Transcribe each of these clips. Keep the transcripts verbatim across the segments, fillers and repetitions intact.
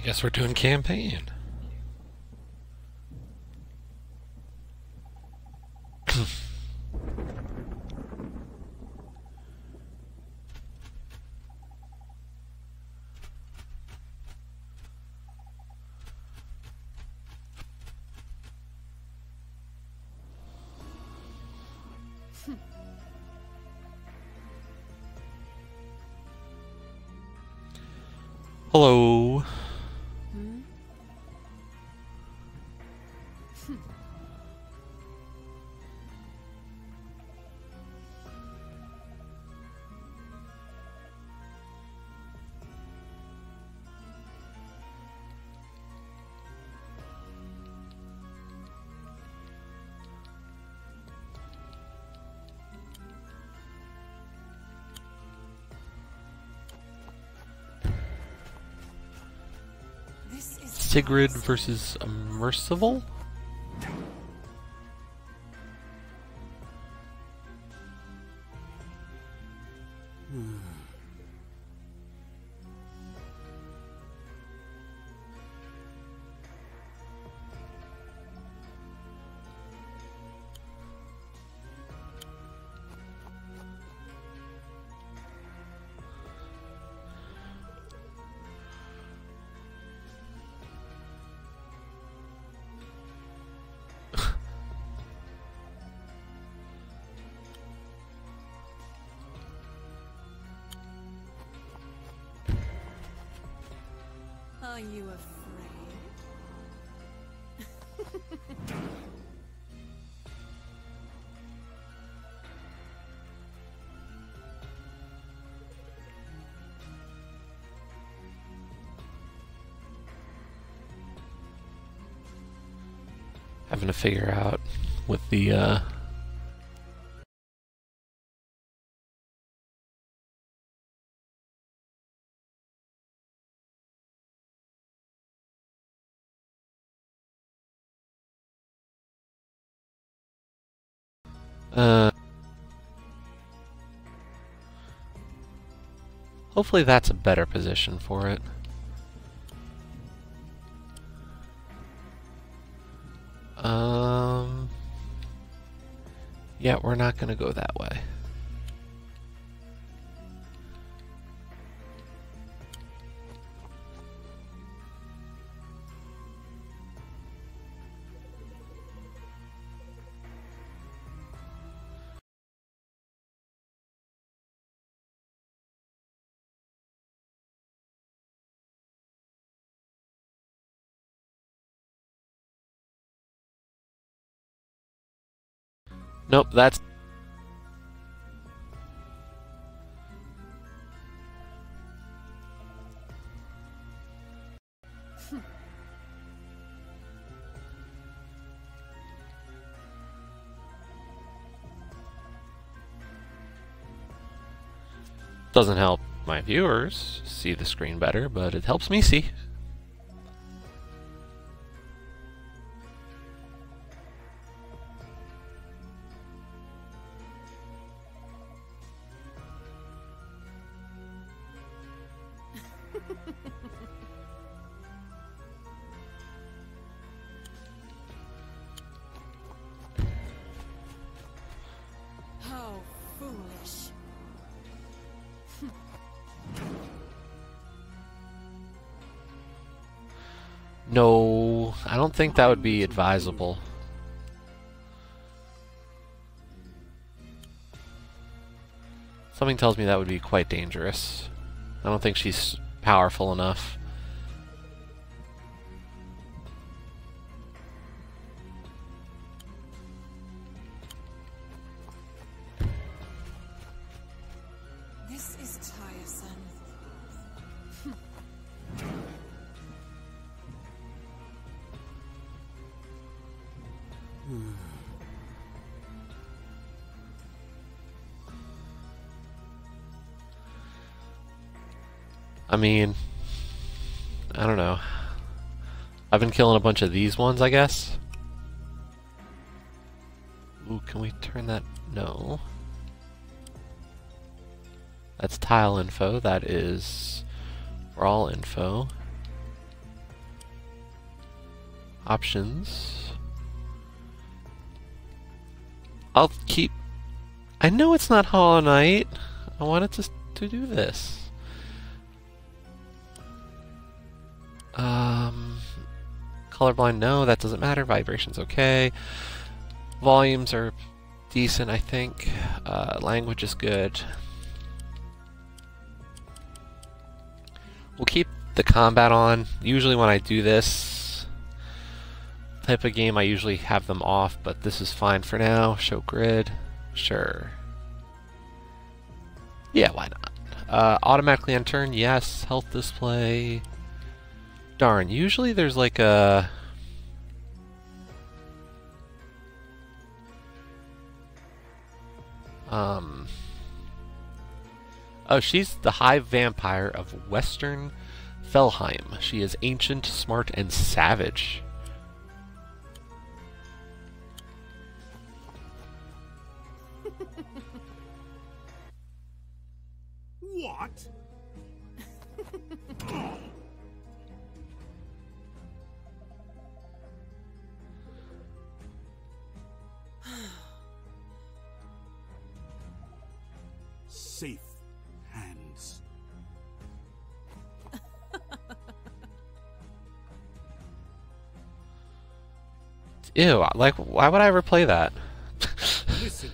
Guess we're doing campaign. Hello. Hmm? This is Sigrid versus Immersival? Hmm. Are you afraid? Having to figure out with the uh uh hopefully that's a better position for it. Um yeah, we're not gonna go that way. Nope, that's doesn't help my viewers see the screen better, but it helps me see. How foolish. No, I don't think that would be advisable. Something tells me that would be quite dangerous. I don't think she's powerful enough. This is tiresome. Hmm. I mean, I don't know. I've been killing a bunch of these ones, I guess. Ooh, can we turn that? No. That's tile info. That is for all info. Options. I'll keep... I know it's not Hollow Knight. I wanted to, to do this. Um, colorblind, no, that doesn't matter. Vibration's okay. Volumes are decent, I think. Uh, language is good. We'll keep the combat on. Usually when I do this type of game, I usually have them off, but this is fine for now. Show grid. Sure. Yeah, why not? Uh, automatically end turn, yes. Health display. Darn, usually there's like a... Um... Oh, she's the Hive Vampire of Western Felheim. She is ancient, smart, and savage. What? Safe hands. Ew, like, why would I ever play that? Listen.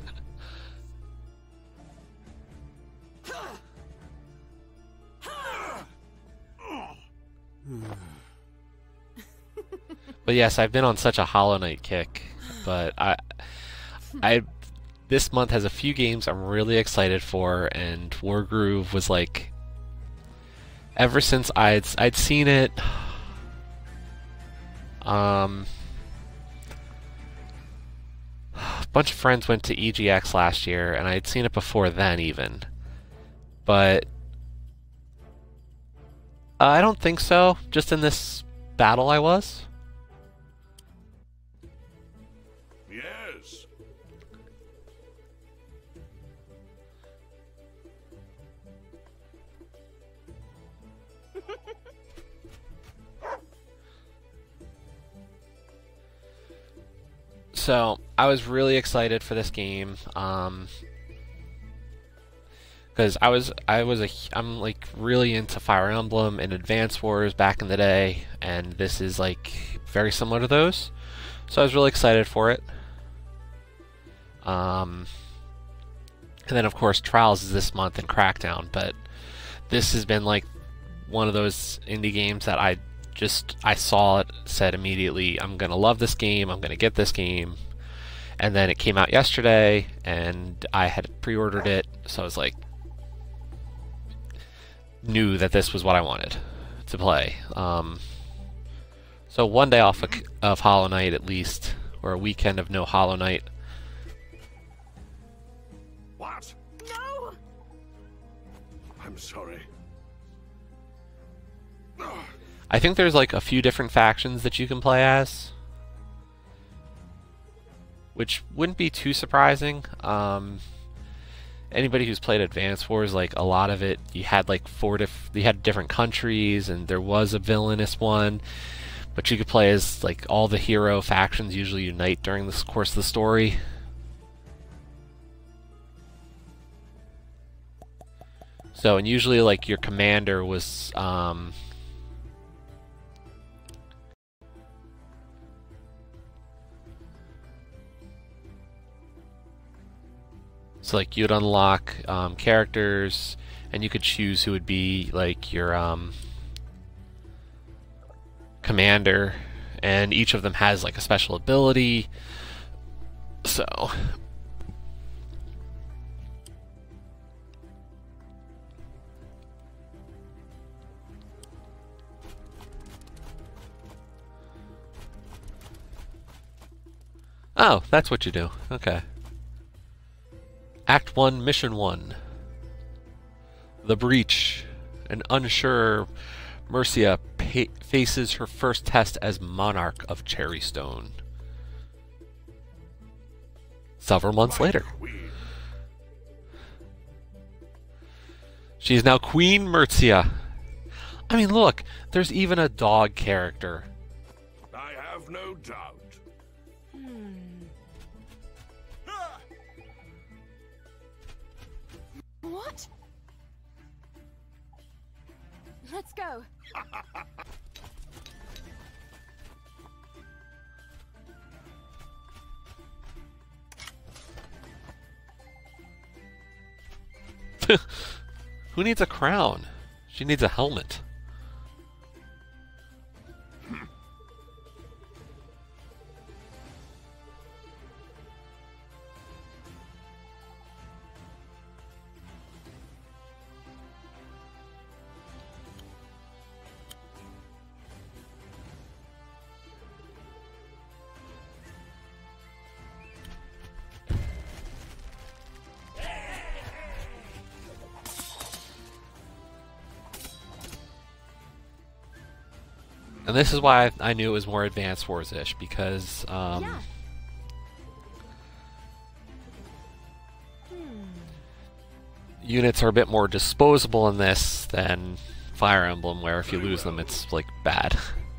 But yes, I've been on such a Hollow Knight kick. But I, I, this month has a few games I'm really excited for, and Wargroove was like, ever since I'd I'd seen it, um, a bunch of friends went to E G X last year, and I'd seen it before then even, but uh, I don't think so. Just in this battle, I was. Yes. So I was really excited for this game, um, because I was I was a I'm like really into Fire Emblem and Advance Wars back in the day, and this is like very similar to those. So I was really excited for it. Um, and then of course Trials is this month and Crackdown, but this has been like one of those indie games that I just I saw it, said immediately, I'm gonna love this game, I'm gonna get this game. And then it came out yesterday, and I had pre-ordered it, so I was like, knew that this was what I wanted to play. Um, so one day off of, of Hollow Knight at least, or a weekend of no Hollow Knight. What? No! I'm sorry. I think there's like a few different factions that you can play as, which wouldn't be too surprising. Um, anybody who's played Advance Wars, like a lot of it, you had like four diff you had different countries, and there was a villainous one, but you could play as like all the hero factions usually unite during the course of the story. So, and usually like your commander was um, so like you'd unlock um, characters, and you could choose who would be like your um, commander, and each of them has like a special ability. So oh, that's what you do. Okay. Act one, Mission one. The Breach. An unsure Mercia faces her first test as Monarch of Cherrystone. Several months My later. queen. She is now Queen Mercia. I mean, look, there's even a dog character. I have have no doubt. Hmm. What? Let's go. Who needs a crown? She needs a helmet. And this is why I, I knew it was more Advanced Wars-ish, because um, Yeah. Hmm. units are a bit more disposable in this than Fire Emblem, where if you Very lose them, well. it's like bad.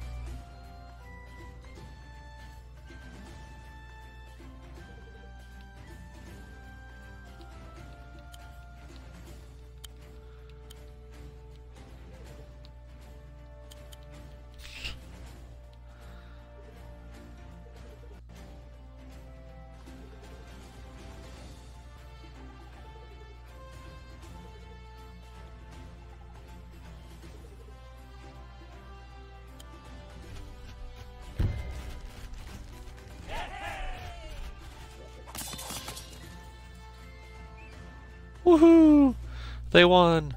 Woohoo! They won!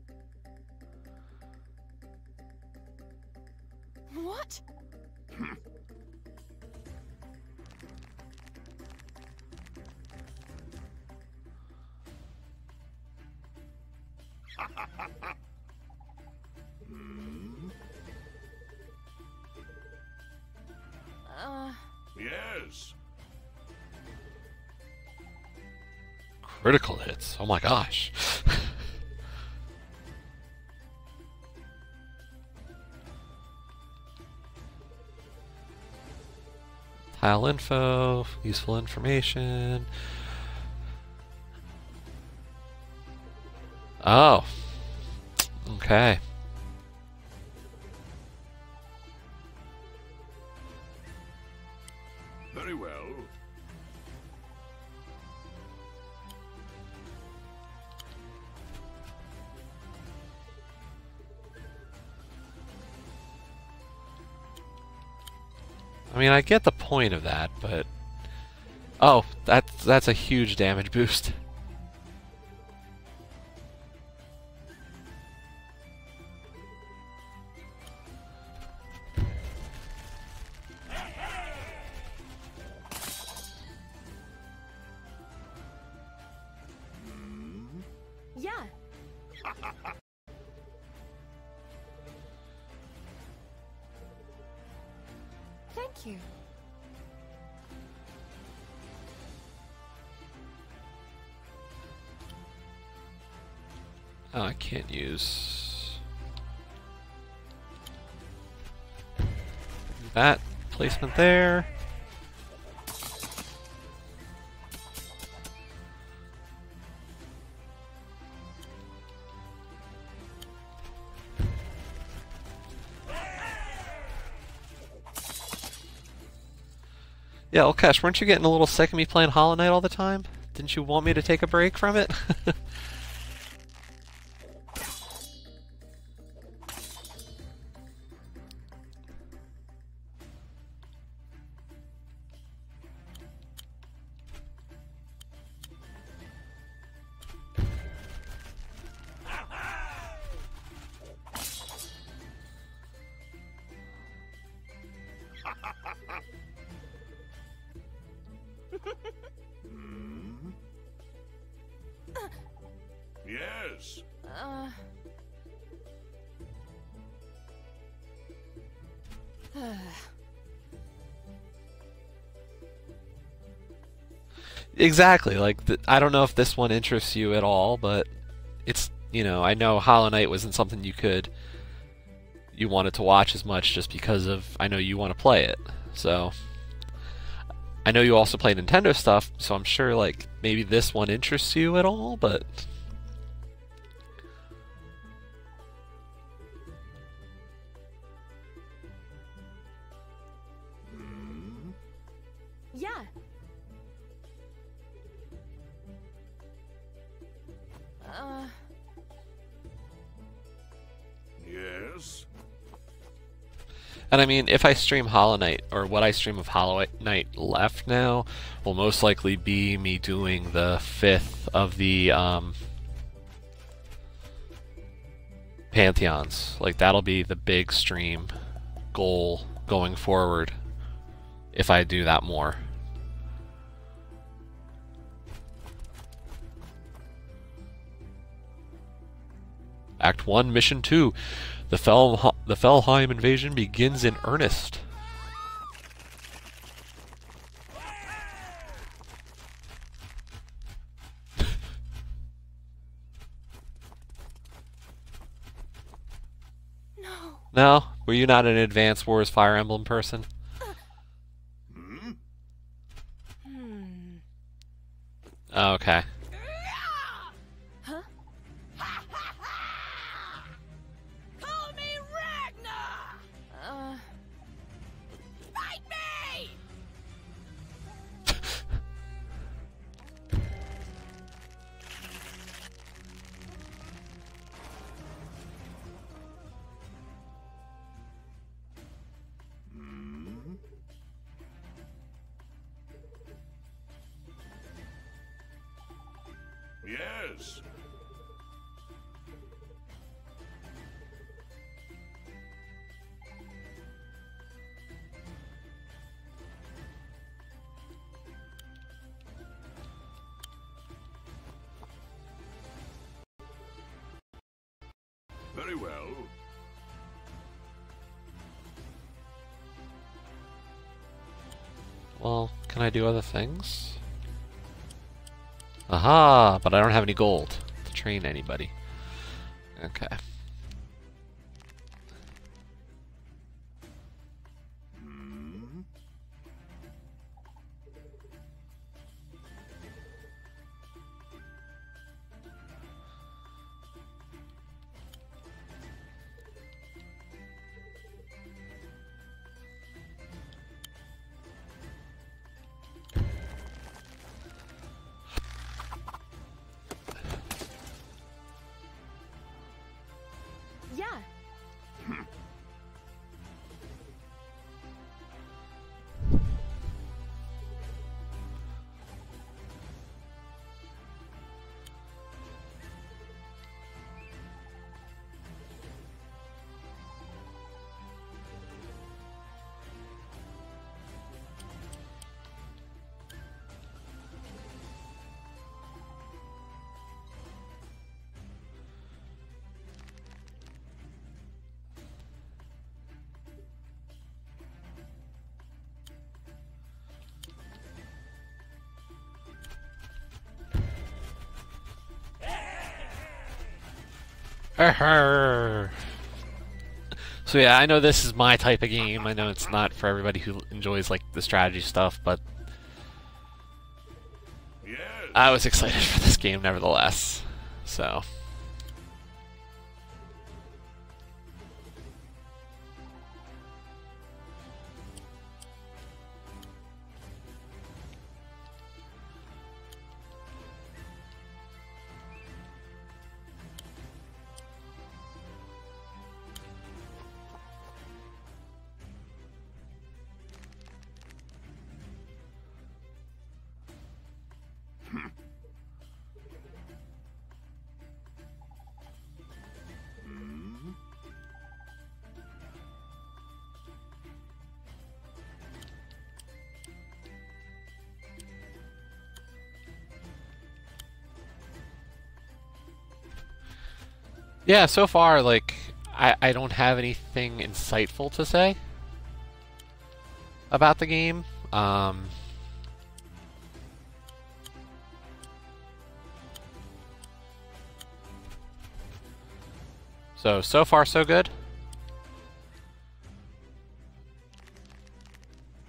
What? Uh, Yes. Critical hits. Oh my gosh. Tile info, useful information. Oh. Okay. Very well. I mean, I get the point of that, but... Oh, that's, that's a huge damage boost. yeah. Thank you. Oh, I can't use... that placement there. Yeah, Ulkesh, weren't you getting a little sick of me playing Hollow Knight all the time? Didn't you want me to take a break from it? Yes. Uh. Exactly. Like, th I don't know if this one interests you at all, but it's, you know, I know Hollow Knight wasn't something you could, you wanted to watch as much just because of, I know you want to play it. So I know you also play Nintendo stuff, so I'm sure like maybe this one interests you at all, but Yeah. Uh, Yes. and I mean, if I stream Hollow Knight, or what I stream of Hollow Knight left now, will most likely be me doing the fifth of the um, Pantheons. Like, that'll be the big stream goal going forward, if I do that more. Act one, Mission two. The Fel the Felheim invasion begins in earnest. no. No? Were you not an Advance Wars Fire Emblem person? Hmm? Hmm. Oh, okay. Huh? Call me Ragnar! Uh, Fight me! Hmm? Yes. Very well. Well, can I do other things? Aha! But I don't have any gold to train anybody. Okay. Hmm? yeah. So yeah, I know this is my type of game. I know it's not for everybody who enjoys like the strategy stuff, but Yes. I was excited for this game nevertheless. So Hmm? yeah, so far like I, I don't have anything insightful to say about the game. Um, so so far so good.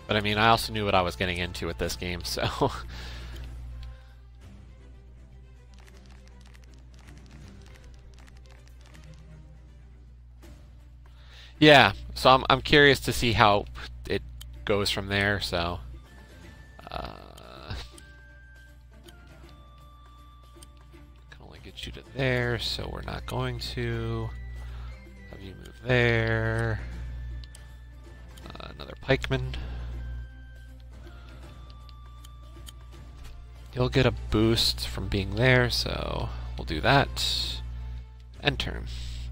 But I mean, I also knew what I was getting into with this game, so... Yeah, so I'm, I'm curious to see how it goes from there, so... Uh, can only get you to there, so we're not going to. Have you move there. Uh, another pikeman. You'll get a boost from being there, so we'll do that. End turn.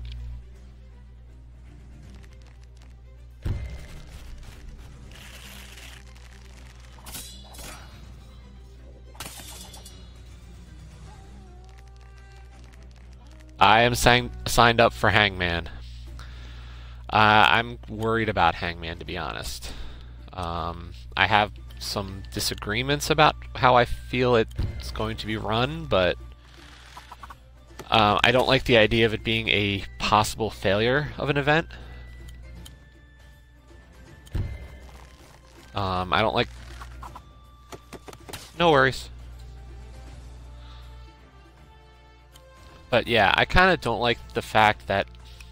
I am sign signed up for Hangman. Uh, I'm worried about Hangman, to be honest. Um, I have some disagreements about how I feel it's going to be run, but uh, I don't like the idea of it being a possible failure of an event. Um, I don't like... No worries. But yeah, I kind of don't like the fact that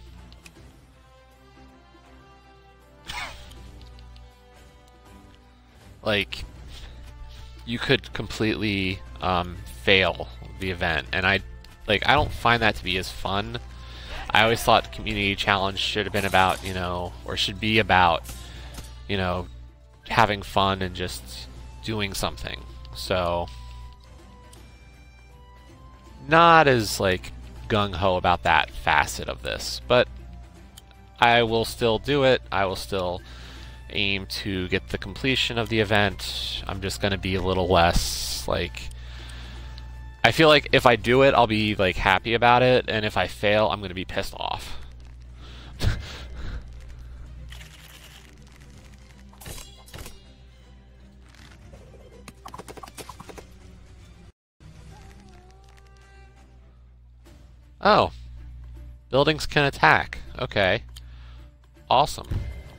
like you could completely um, fail the event, and I like I don't find that to be as fun. I always thought the community challenge should have been about, you know, or should be about, you know, having fun and just doing something. So not as like gung-ho about that facet of this, but I will still do it. I will still aim to get the completion of the event. I'm just gonna be a little less like, I feel like if I do it, I'll be like happy about it, and if I fail, I'm gonna be pissed off. Oh, buildings can attack. Okay, awesome.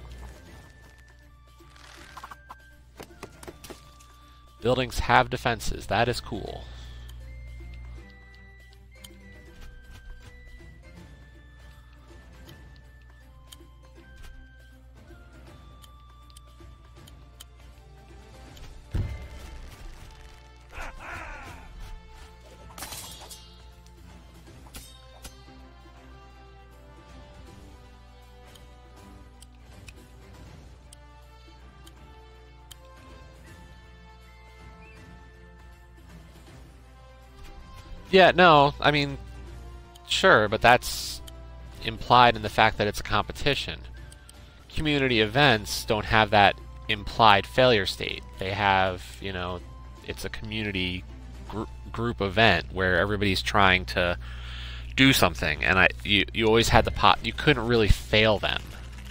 Buildings have defenses. That is cool. Yeah, no, I mean, sure, but that's implied in the fact that it's a competition. Community events don't have that implied failure state. They have, you know, it's a community gr group event where everybody's trying to do something, and I, you, you always had the pot. You couldn't really fail them.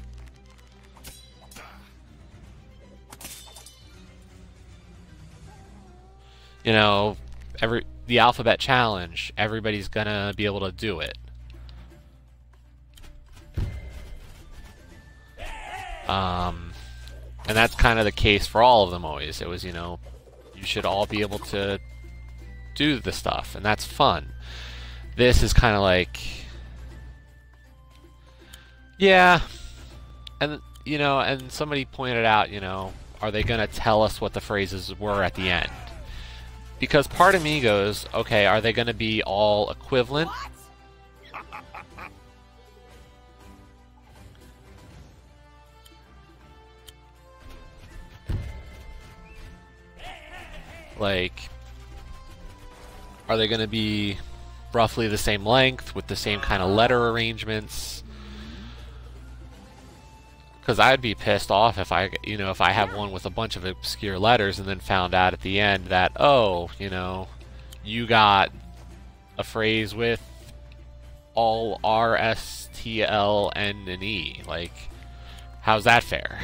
You know, every the alphabet challenge, everybody's gonna be able to do it. Um, and that's kind of the case for all of them always. It was, you know, you should all be able to do the stuff, and that's fun. This is kind of like, yeah, and you know, and somebody pointed out, you know, are they gonna tell us what the phrases were at the end? Because part of me goes, okay, are they going to be all equivalent? Like, are they going to be roughly the same length with the same kind of letter arrangements? Because I'd be pissed off if I, you know, if I have one with a bunch of obscure letters and then found out at the end that, oh, you know, you got a phrase with all R, S, T, L, N, and E. Like, how's that fair?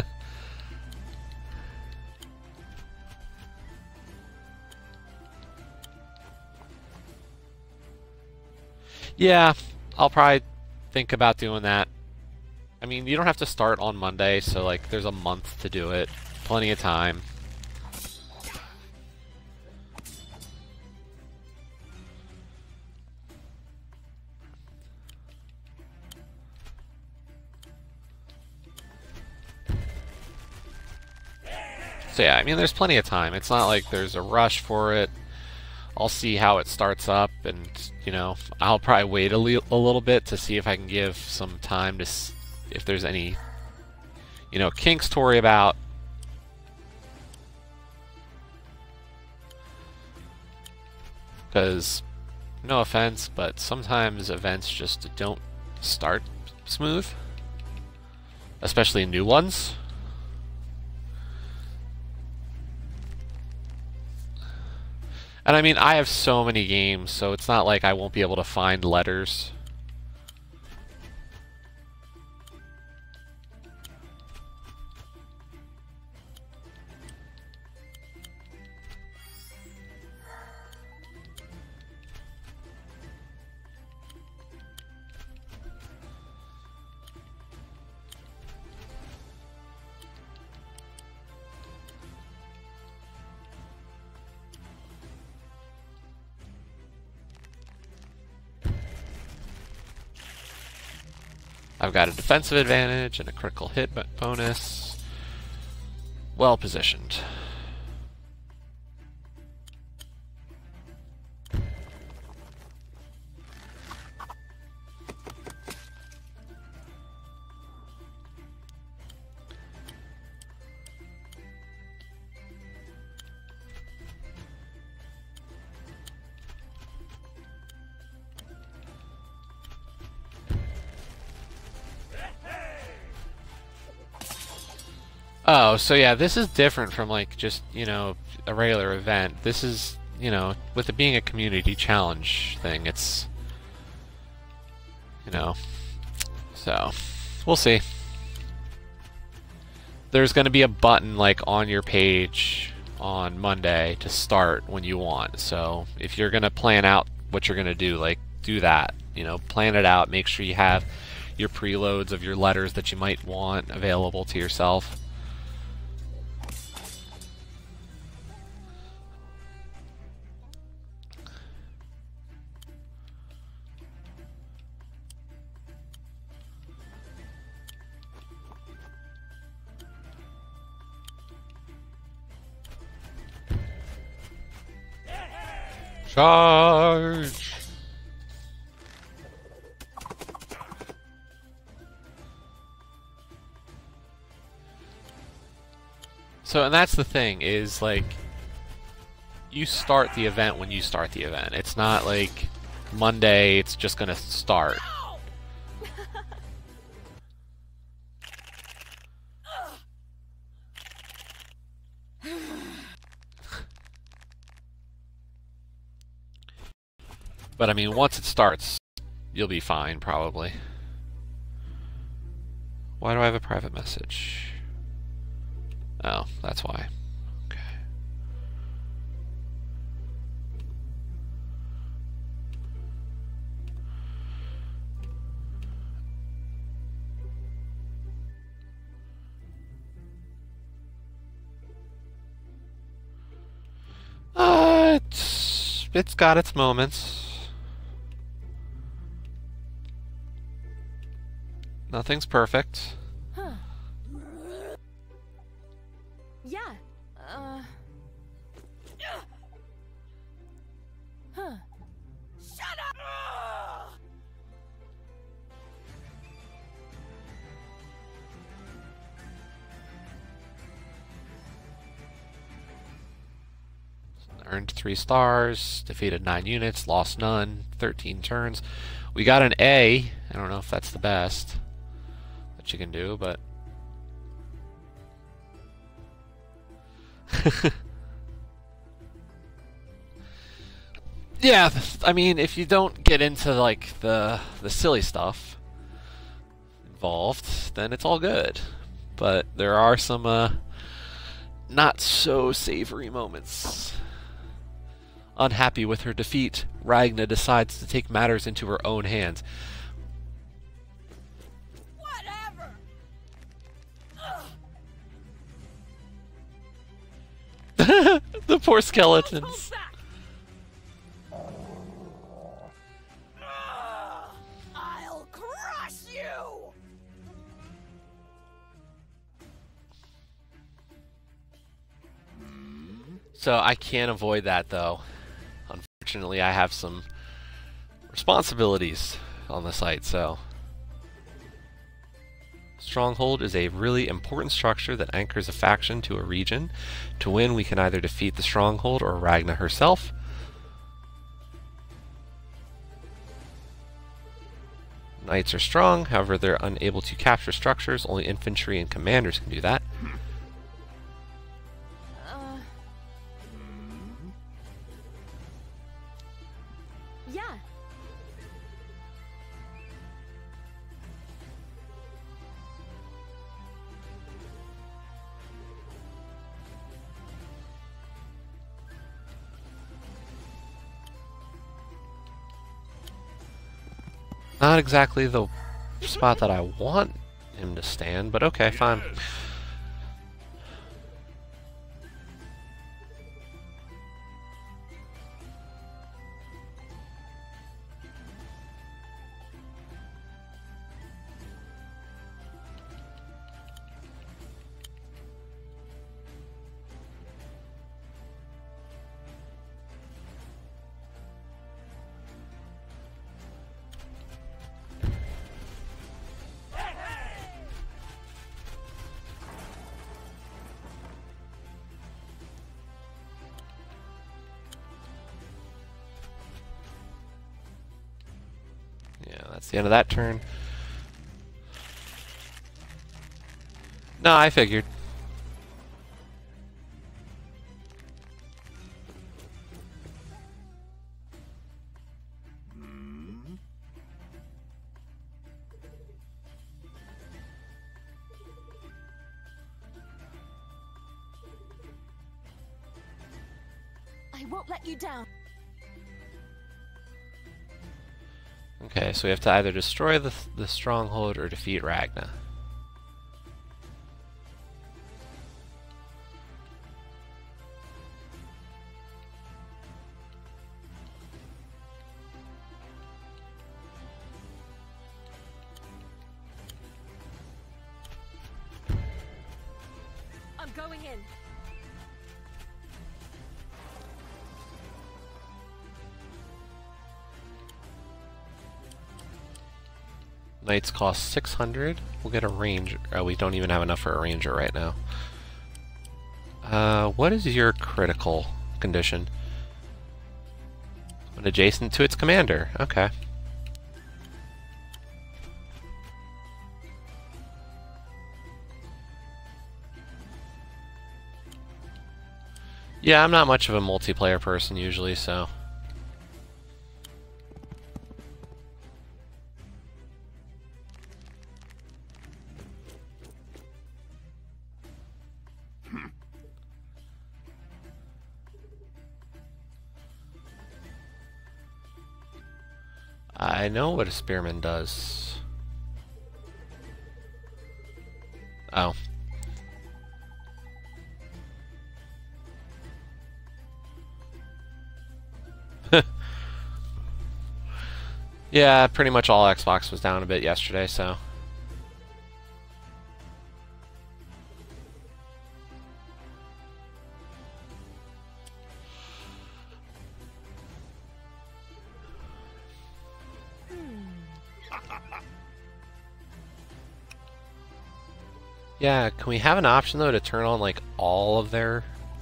Yeah, I'll probably think about doing that. I mean, you don't have to start on Monday, so like there's a month to do it. Plenty of time. So yeah, I mean, there's plenty of time. It's not like there's a rush for it. I'll see how it starts up, and, you know, I'll probably wait a, li a little bit to see if I can give some time to s if there's any, you know, kinks to worry about. Because, no offense, but sometimes events just don't start smooth. Especially new ones. And I mean, I have so many games, so it's not like I won't be able to find letters. I've got a defensive advantage and a critical hit bonus. Well positioned. Oh, so yeah, this is different from, like, just, you know, a regular event. This is, you know, with it being a community challenge thing, it's, you know, so, we'll see. There's going to be a button, like, on your page on Monday to start when you want. So, if you're going to plan out what you're going to do, like, do that. You know, plan it out. Make sure you have your preloads of your letters that you might want available to yourself. Charge! So, and that's the thing, is, like, you start the event when you start the event. It's not like Monday, it's just gonna start. But I mean, once it starts, you'll be fine, probably. Why do I have a private message? Oh, that's why. Okay. Uh, it's, it's got its moments. Nothing's perfect. Huh. Yeah. Uh. Huh. Shut up! Earned three stars, defeated nine units, lost none, thirteen turns. We got an A. I don't know if that's the best that you can do, but yeah, I mean, if you don't get into like the the silly stuff involved, then it's all good. But there are some uh, not so savory moments. Unhappy with her defeat, Ragna decides to take matters into her own hands. Whatever! Ugh. The poor skeletons. I'll crush you! So I can't avoid that though. Unfortunately, I have some responsibilities on the site, so. Stronghold is a really important structure that anchors a faction to a region. To win, we can either defeat the Stronghold or Ragna herself. Knights are strong, however they're unable to capture structures. Only infantry and commanders can do that. Uh. Yeah. Not exactly the spot that I want him to stand, but okay, fine. Yeah, that's the end of that turn. No, I figured. I won't let you down. Okay, so we have to either destroy the, the stronghold or defeat Ragna. I'm going in. Knights cost six hundred. We'll get a ranger. Oh, we don't even have enough for a ranger right now. Uh, what is your critical condition? When adjacent to its commander. Okay. Yeah, I'm not much of a multiplayer person usually, so. I know what a spearman does. Oh. Yeah, pretty much all Xbox was down a bit yesterday, so. Yeah, can we have an option though to turn on like all of their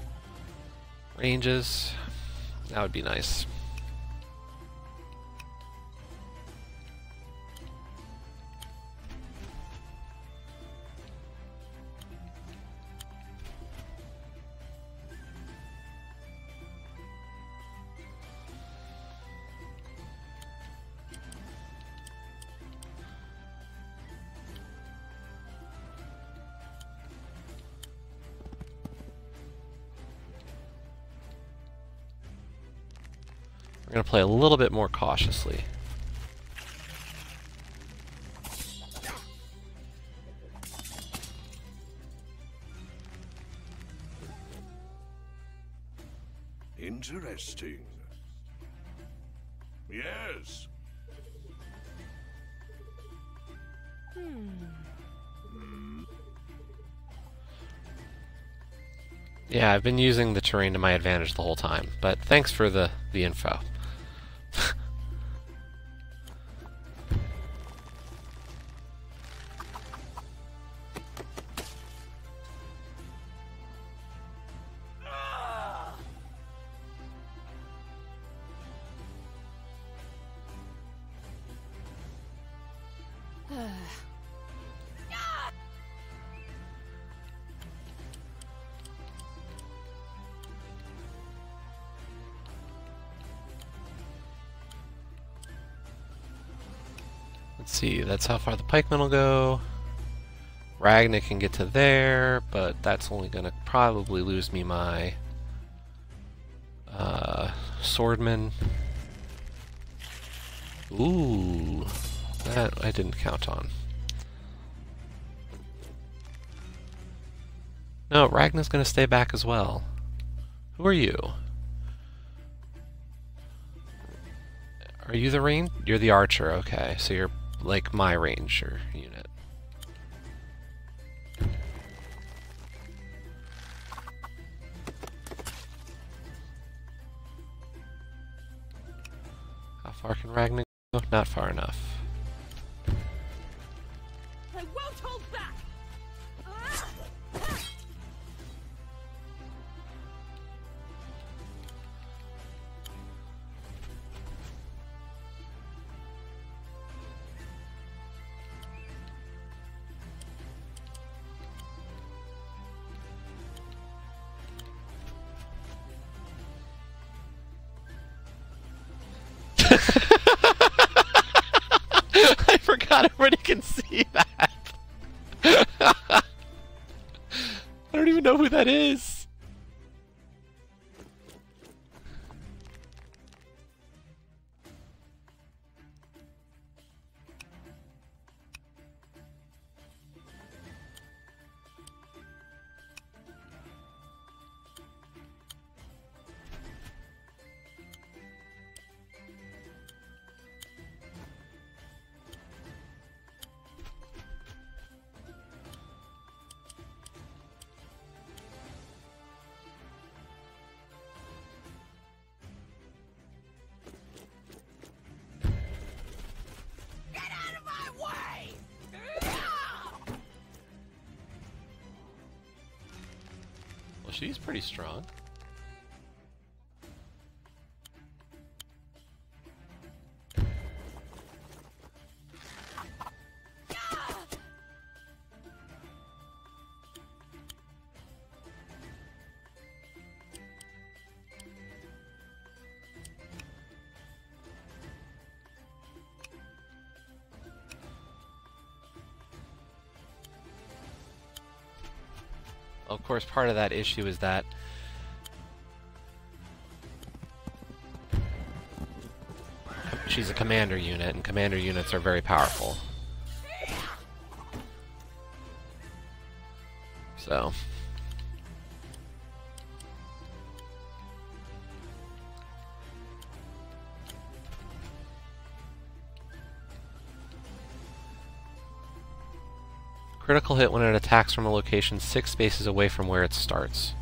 ranges? That would be nice. We're going to play a little bit more cautiously. Interesting. Yes. Hmm. Yeah, I've been using the terrain to my advantage the whole time, but thanks for the, the info. Let's see, that's how far the pikemen will go. Ragnar can get to there, but that's only going to probably lose me my uh, swordman. Ooh, that I didn't count on. No, Ragnar's going to stay back as well. Who are you? Are you the range? You're the archer, okay. So you're like my ranger unit. How far can Ragnar go? Not far enough. I won't hold back! I forgot everybody can see that. I don't even know who that is. Get out of my way! Well, she's pretty strong. Of course, part of that issue is that she's a commander unit, and commander units are very powerful. So... critical hit when it attacks from a location six spaces away from where it starts.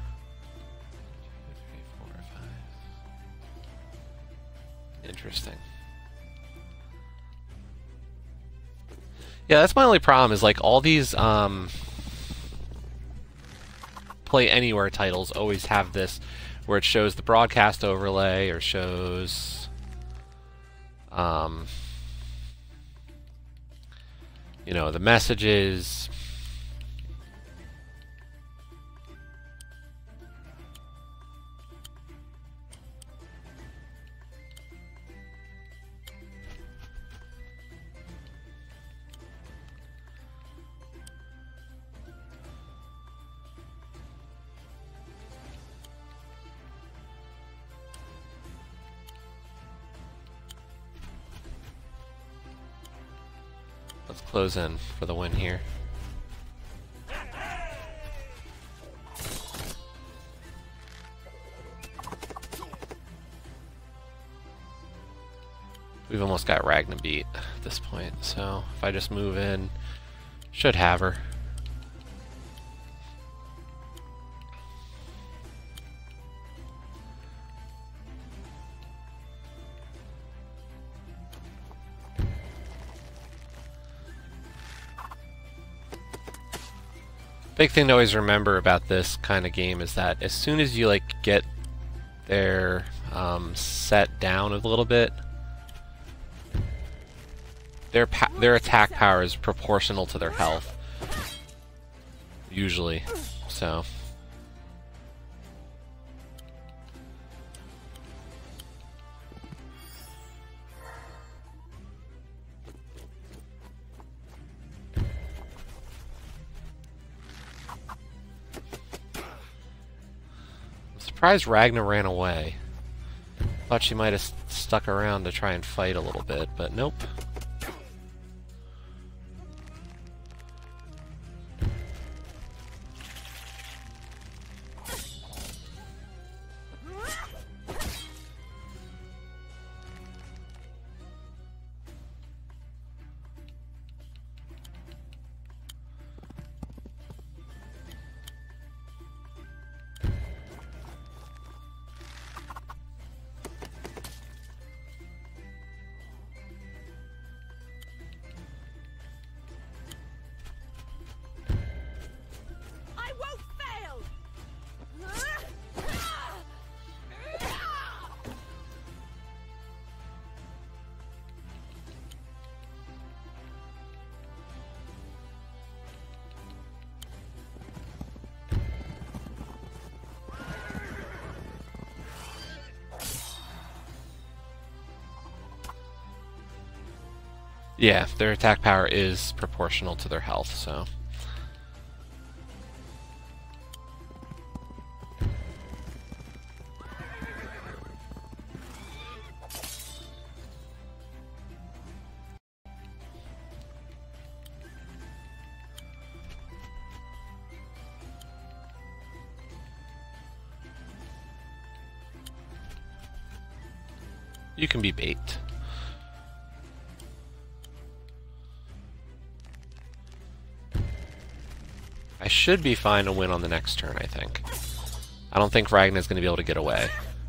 Interesting. Yeah, that's my only problem, is like all these um, Play Anywhere titles always have this where it shows the broadcast overlay or shows um, you know, the messages. Let's close in for the win here. We've almost got Ragna beat at this point, so if I just move in, should have her. Big thing to always remember about this kind of game is that as soon as you like get their um, set down a little bit, their pa their attack power is proportional to their health, usually. So. Surprised Ragna ran away. Thought she might have st stuck around to try and fight a little bit, but nope. Yeah, their attack power is proportional to their health, so. You can be bait. I should be fine to win on the next turn, I think. I don't think Ragna's going to be able to get away.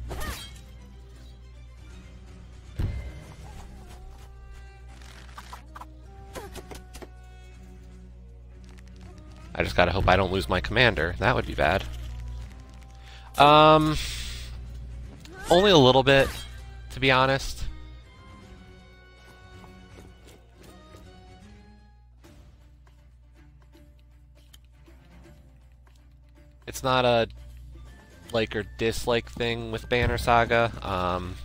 I just gotta hope I don't lose my commander. That would be bad. Um, only a little bit, to be honest. It's not a like or dislike thing with Banner Saga, um,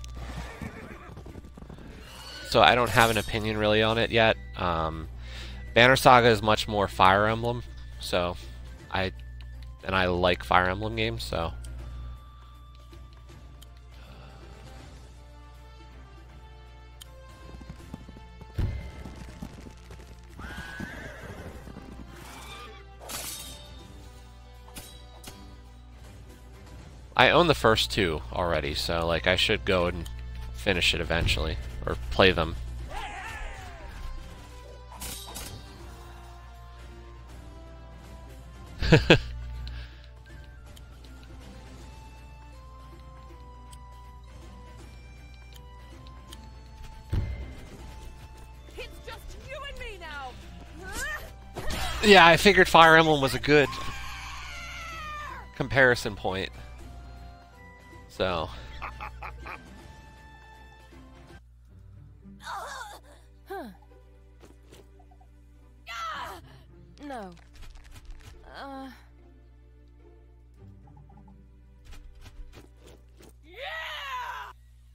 so I don't have an opinion really on it yet. Um, Banner Saga is much more Fire Emblem, so I and I like Fire Emblem games, so. I own the first two already, so like I should go and finish it eventually, or play them. It's just you and me now. Yeah, I figured Fire Emblem was a good comparison point. So. Huh. No. Uh. Yeah!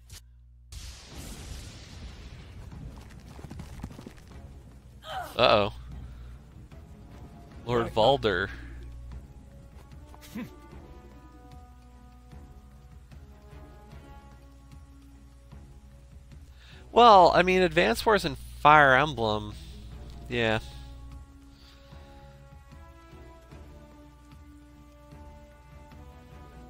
Uh-oh. Lord Valder. Well, I mean, Advance Wars and Fire Emblem, yeah.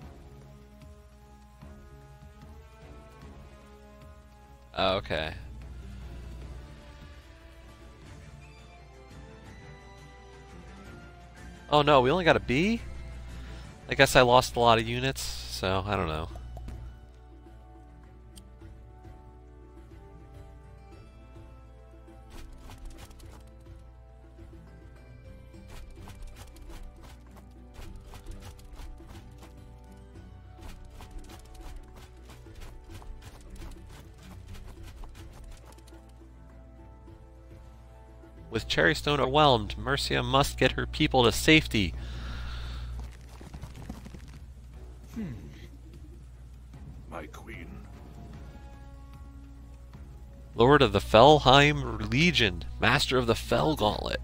Oh, okay. Oh no, we only got a B? I guess I lost a lot of units, so I don't know. With Cherrystone overwhelmed, Mercia must get her people to safety. Hmm. My queen. Lord of the Felheim Legion, Master of the Fell Gauntlet.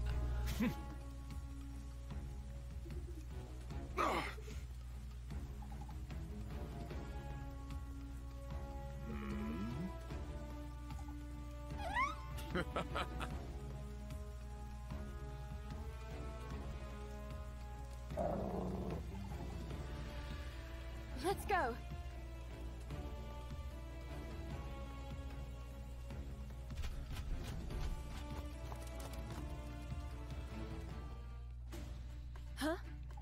Let's go. Huh?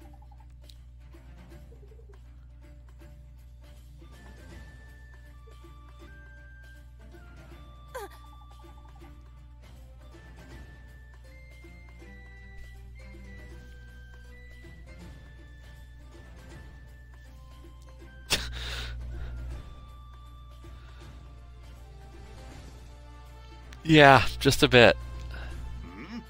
Yeah, just a bit. Hmm?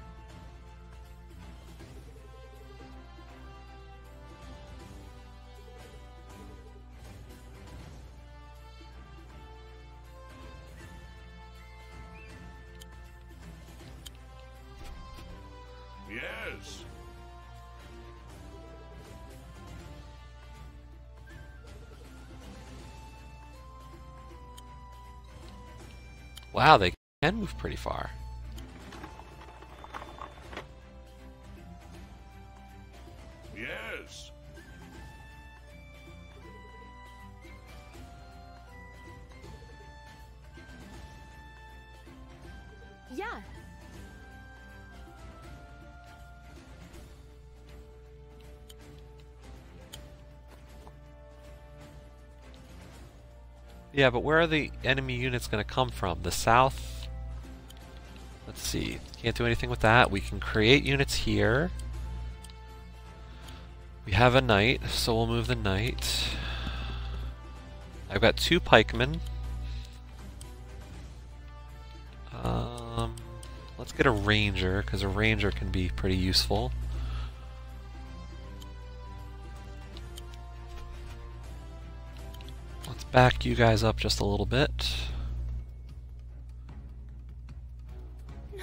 Yes. Wow, they can move pretty far. Yes. Yeah. Yeah, but where are the enemy units going to come from? The south? Let's see. Can't do anything with that. We can create units here. We have a knight, so we'll move the knight. I've got two pikemen. Um, let's get a ranger, because a ranger can be pretty useful. Let's back you guys up just a little bit. No.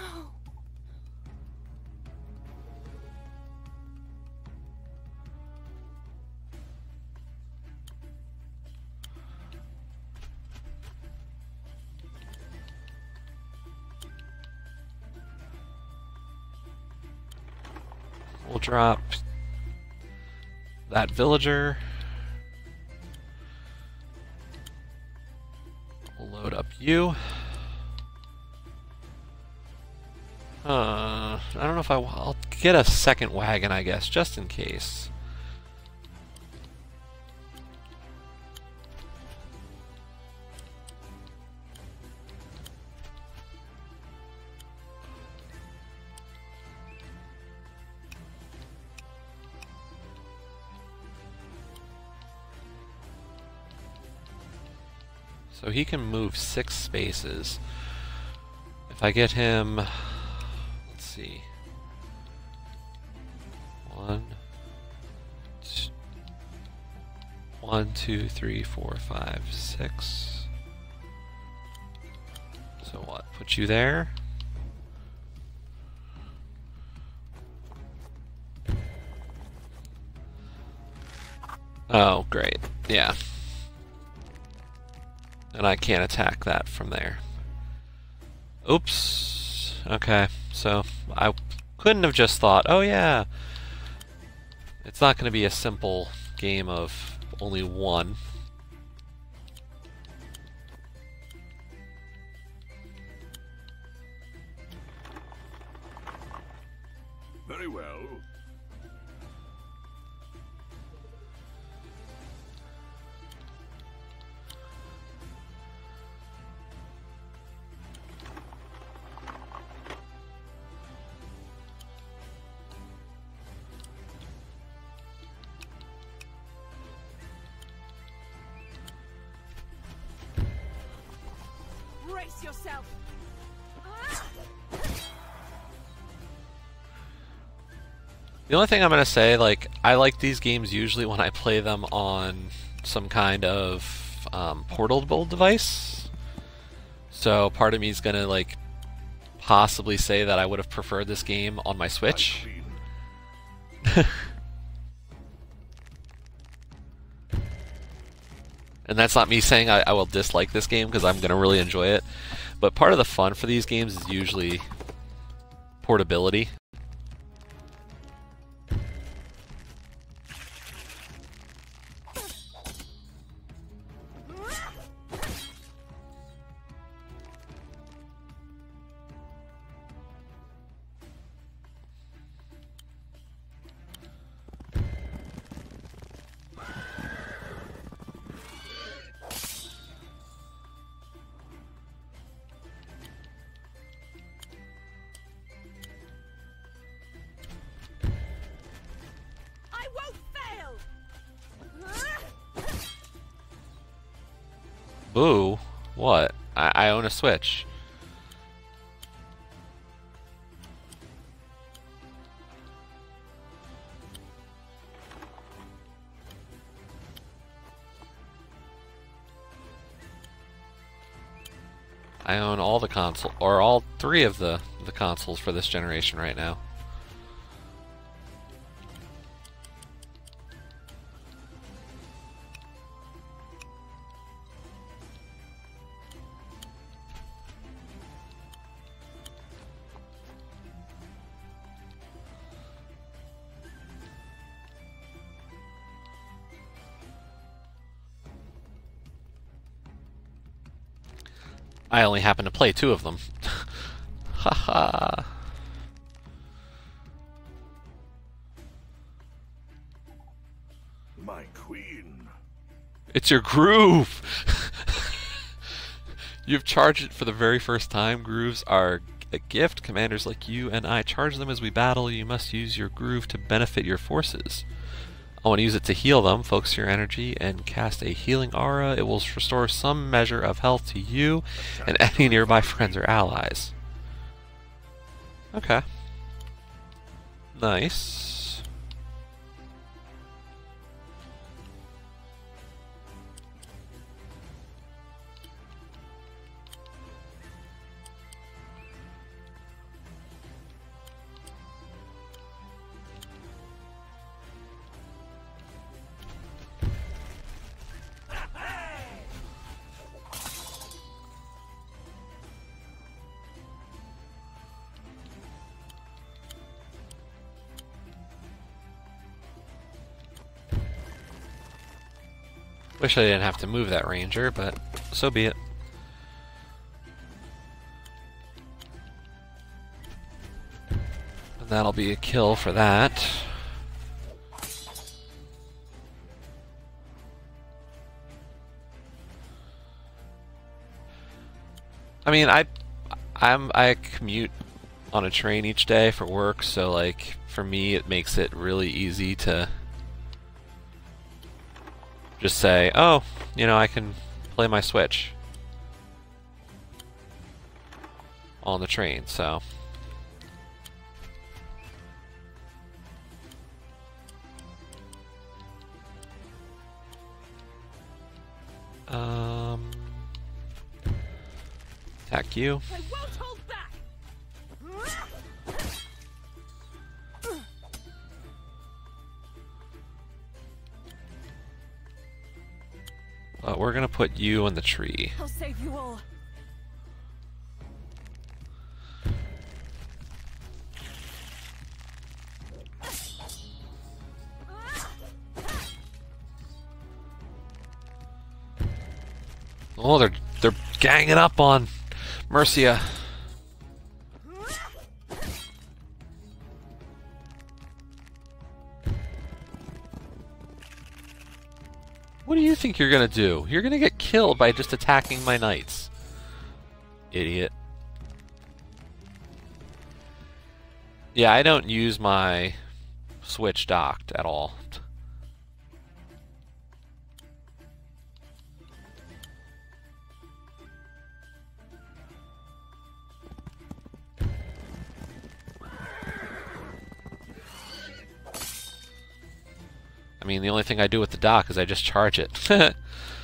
We'll drop that villager. We'll load up you. Uh, I don't know if I, I'll get a second wagon, I guess, just in case. So he can move six spaces. If I get him, let's see, one, two, one, two, three, four, five, six. So what? Put you there. Oh, great. Yeah. And I can't attack that from there. Oops. Okay, so I couldn't have just thought, oh yeah, it's not going to be a simple game of only one. Very well. Brace yourself. The only thing I'm gonna say, like, I like these games usually when I play them on some kind of um, portable device. So part of me is gonna like possibly say that I would have preferred this game on my Switch. And that's not me saying I, I will dislike this game, because I'm gonna really enjoy it. But part of the fun for these games is usually portability. I won't fail. Boo. What? I, I own a Switch. I own all the console, or all three of the, the consoles for this generation right now. I only happen to play two of them. Haha. My queen. It's your groove! You've charged it for the very first time. Grooves are a gift. Commanders like you and I charge them as we battle. You must use your groove to benefit your forces. I want to use it to heal them. Focus your energy and cast a healing aura. It will restore some measure of health to you and any nearby friends or allies. Okay. Nice. Wish I didn't have to move that ranger, but so be it. And that'll be a kill for that. I mean, I I'm I commute on a train each day for work, so like for me it makes it really easy to just say, oh, you know, I can play my Switch on the train, so. Um, attack you. I won't hold back. But we're gonna put you in the tree. I'll save you all. Oh, they're they're ganging up on Mercia. What do you think you're gonna do? You're gonna get killed by just attacking my knights. Idiot. Yeah, I don't use my Switch docked at all. I mean, the only thing I do with the dock is I just charge it.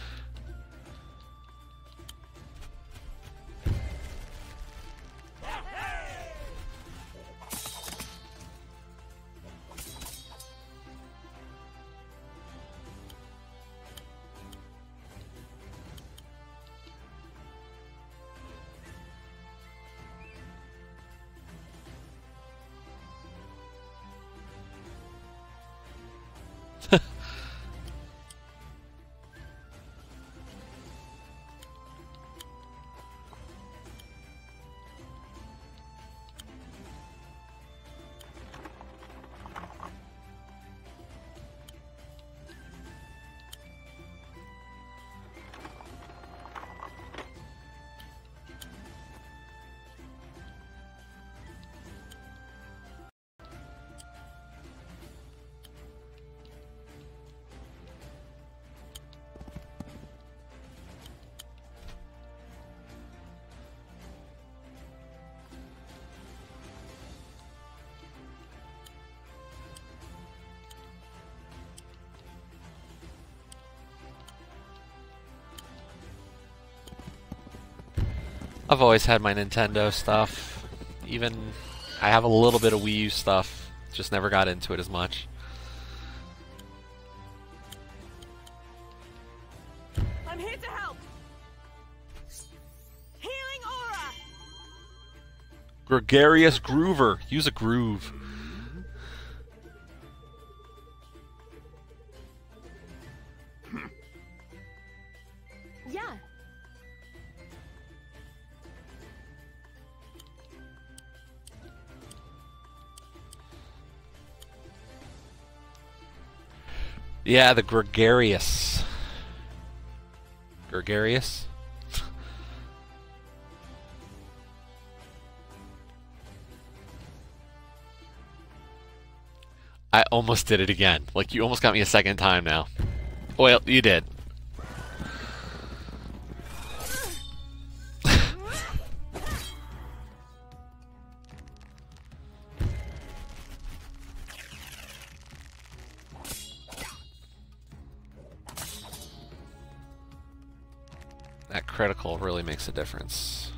I've always had my Nintendo stuff. Even I have a little bit of Wii U stuff. Just never got into it as much. I'm here to help. Healing aura. Gregarious Groover. Use a groove. Yeah. Yeah, the gregarious. Gregarious? I almost did it again. Like, you almost got me a second time now. Well, you did. That critical really makes a difference.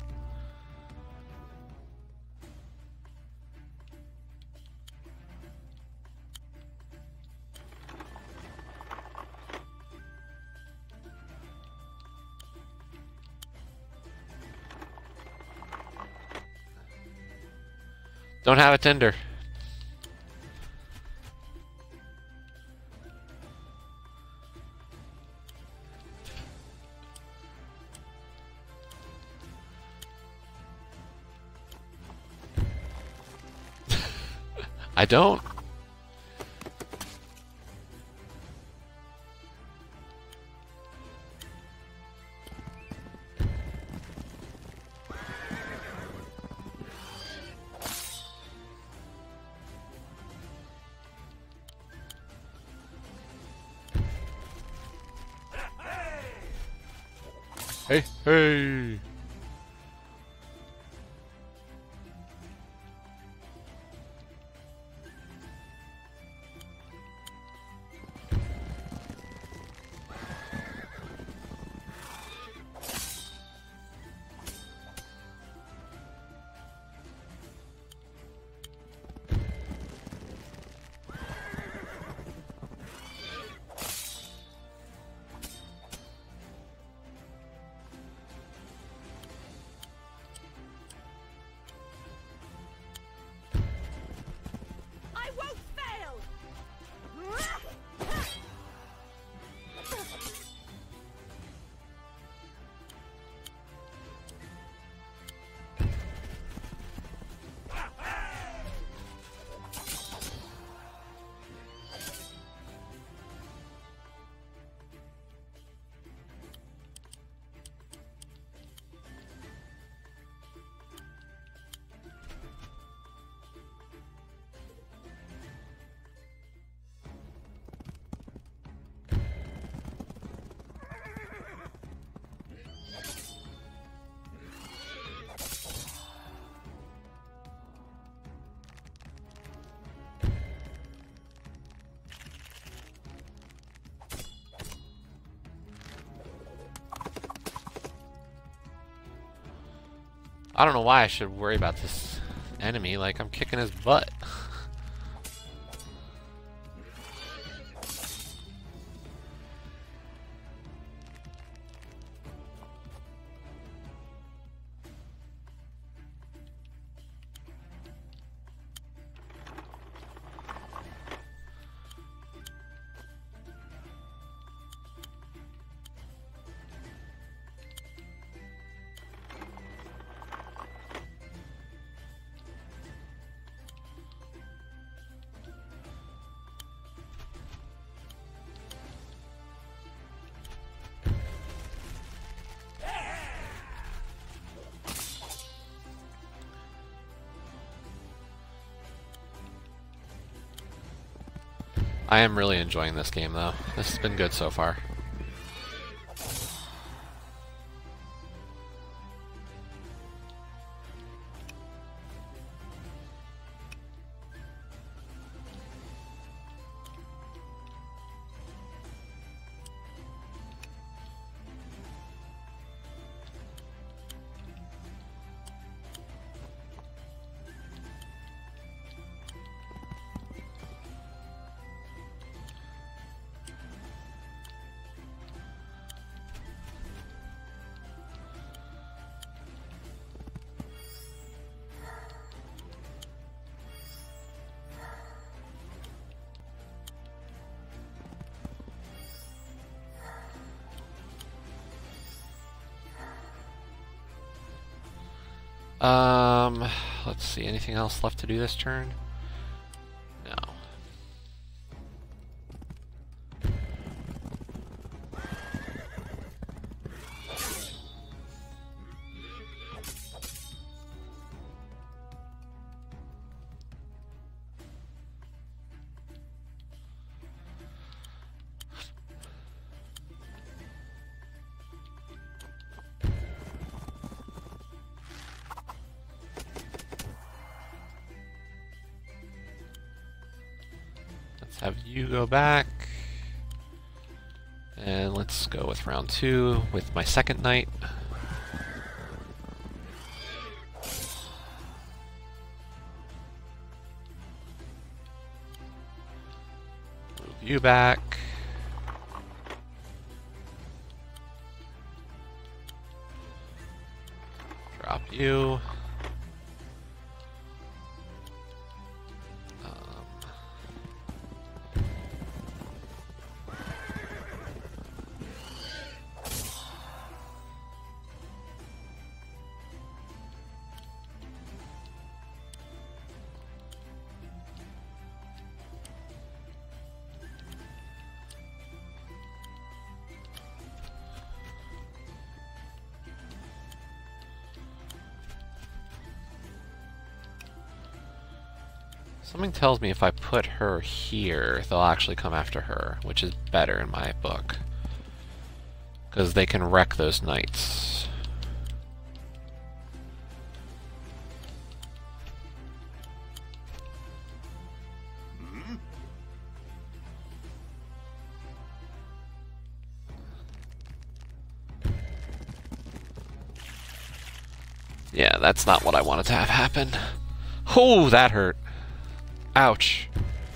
Don't have a Tinder. I don't. Hey, hey. I won't fail. I don't know why I should worry about this enemy, like I'm kicking his butt. I am really enjoying this game, though. This has been good so far. Um, let's see, anything else left to do this turn? No. Let's have you go back. And let's go with round two with my second knight. Move you back. Drop you. Something tells me if I put her here, they'll actually come after her, which is better in my book. Because they can wreck those knights. Yeah, that's not what I wanted to have happen. Oh, that hurt. Ouch.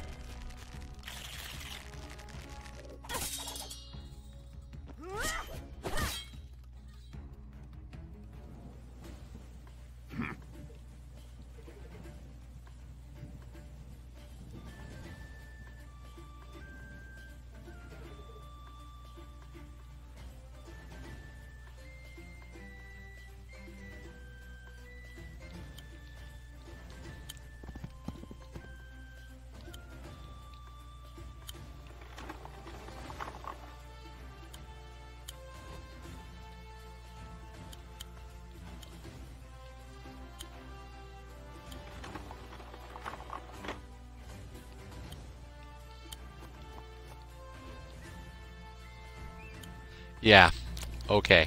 Yeah, okay.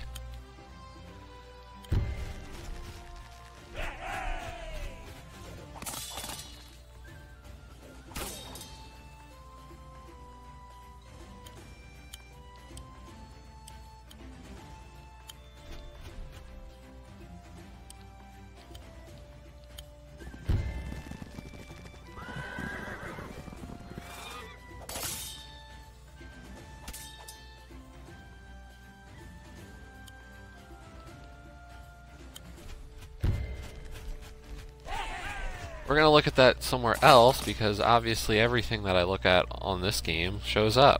we're gonna look at that somewhere else because obviously everything that I look at on this game shows up.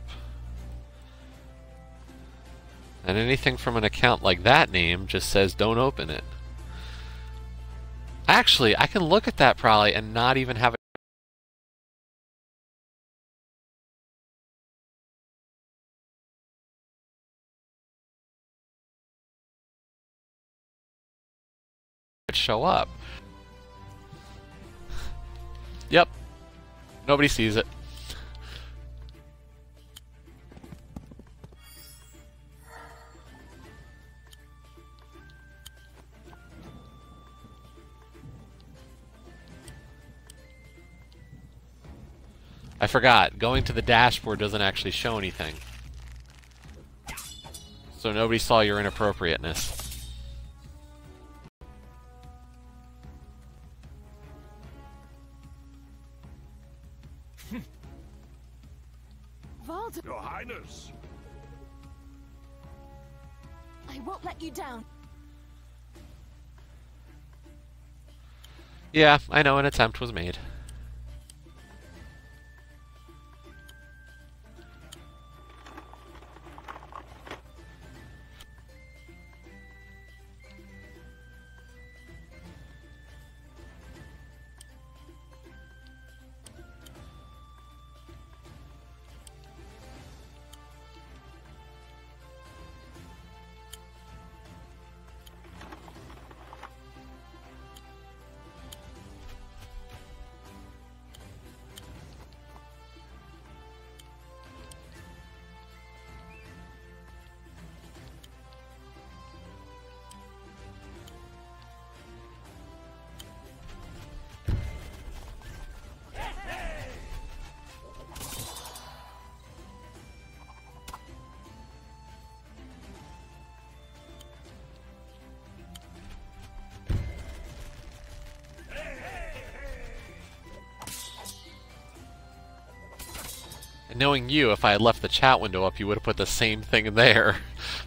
And anything from an account like that name just says don't open it. Actually, I can look at that probably and not even have it show up. Yep. Nobody sees it. I forgot, going to the dashboard doesn't actually show anything. So nobody saw your inappropriateness. Valda, Your Highness. I won't let you down. Yeah, I know an attempt was made. And knowing you, if I had left the chat window up, you would have put the same thing there.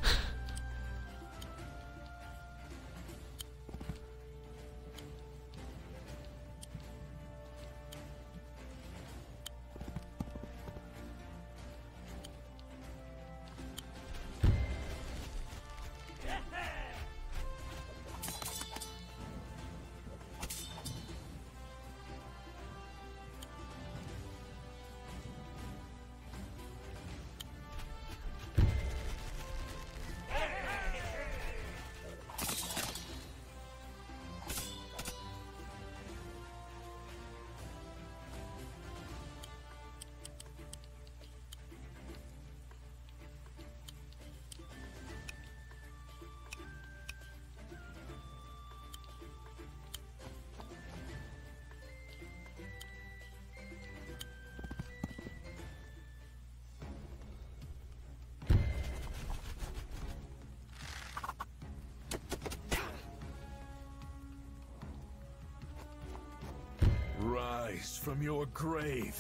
Rise from your grave.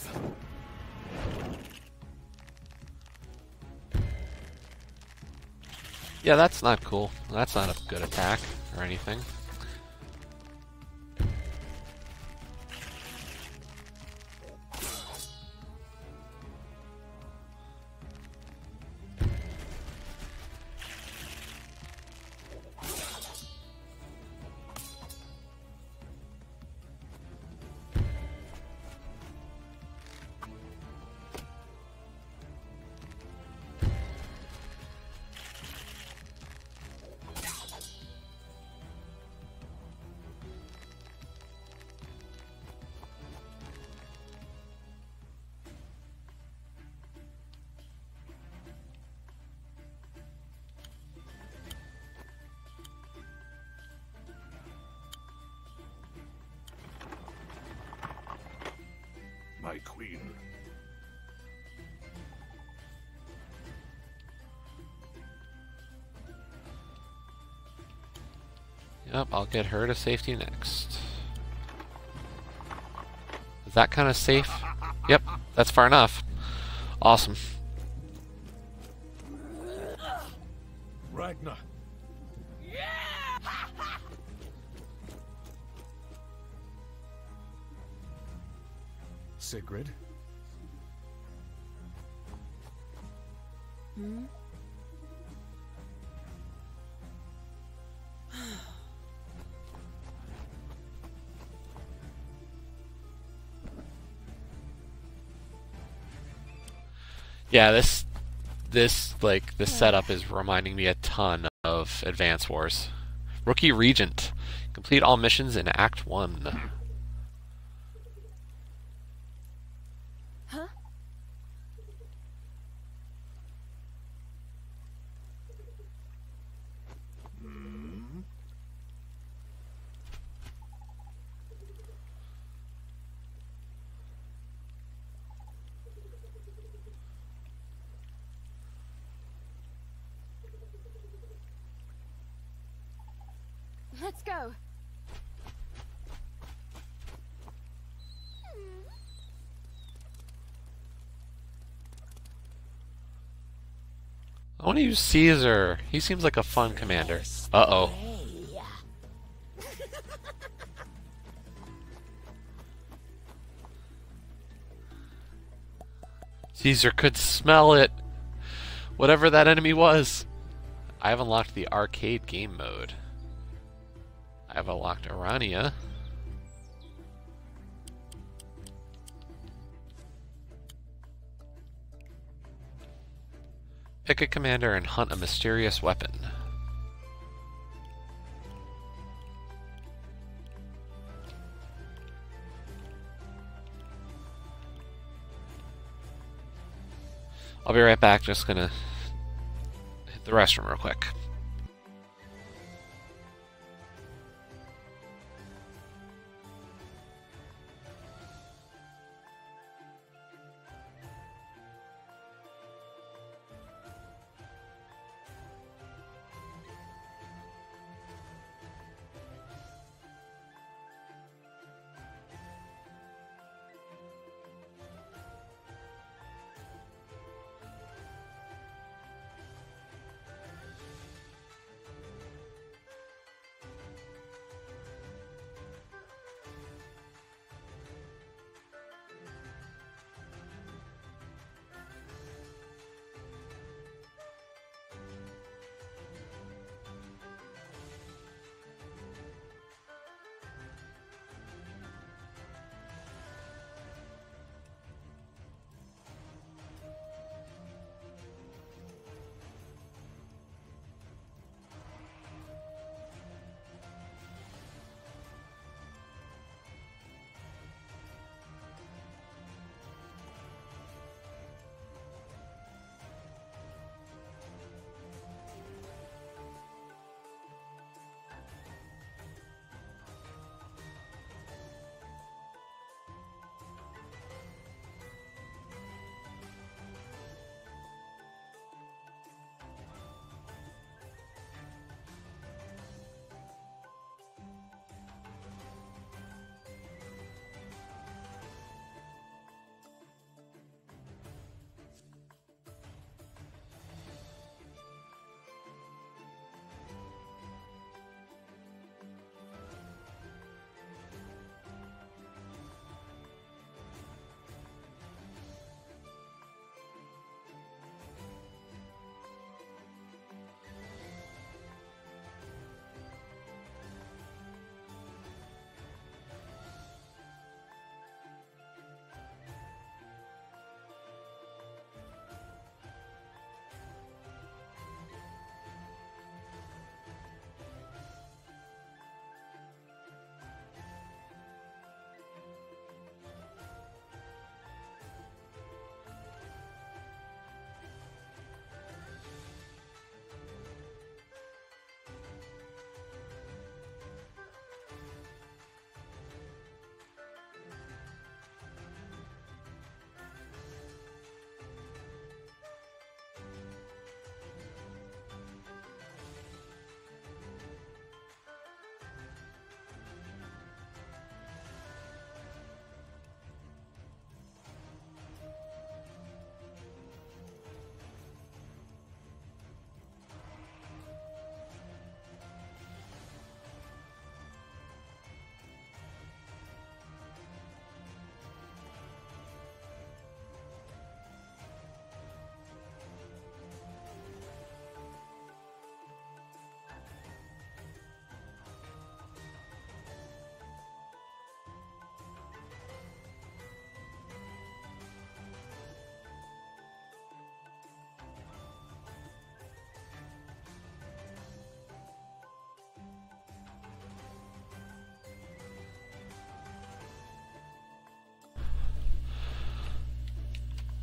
Yeah, that's not cool. That's not a good attack or anything. My queen. Yep, I'll get her to safety next. Is that kind of safe? Yep, that's far enough. Awesome. Ragnar. Sigrid? Hmm? Yeah, this this like this setup is reminding me a ton of Advance Wars. Rookie Regent. Complete all missions in Act One. Huh? Let's go. I want to use Caesar. He seems like a fun commander. Uh-oh. Caesar could smell it. Whatever that enemy was. I have unlocked the arcade game mode. I have unlocked Arania. Pick a commander and hunt a mysterious weapon. I'll be right back, just gonna hit the restroom real quick.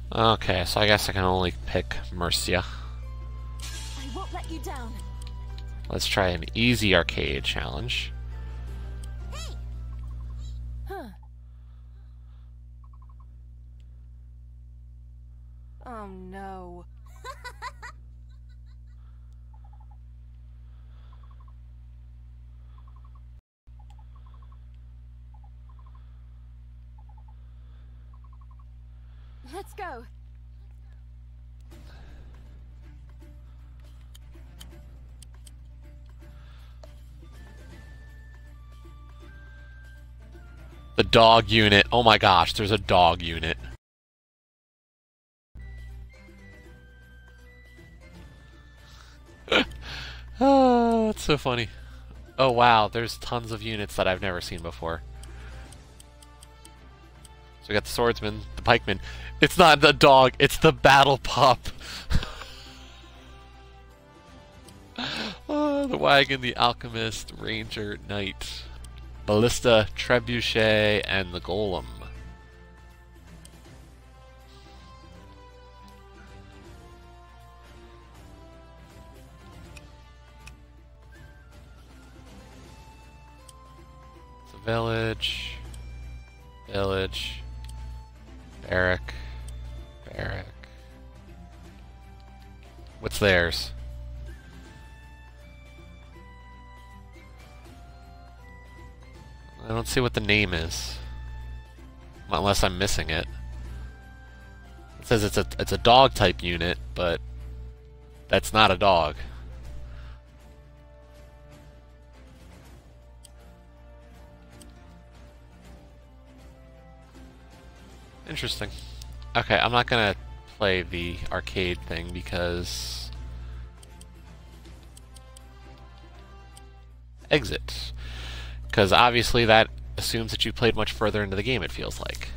Okay, so I guess I can only pick Mercia. I won't let you down. Let's try an easy arcade challenge. Huh. Oh no. Let's go. The dog unit. Oh my gosh, there's a dog unit. Oh, that's so funny. Oh wow, there's tons of units that I've never seen before. So we got the swordsman, the pikeman. It's not the dog, it's the battle pup. Oh, the wagon, the alchemist, ranger, knight, ballista, trebuchet, and the golem. It's a village, village, barrack, barrack. What's theirs? I don't see what the name is, unless I'm missing it. It says it's a it's a dog type unit, but that's not a dog. Interesting. Okay, I'm not gonna play the arcade thing because exit. Because obviously that assumes that you played much further into the game, it feels like.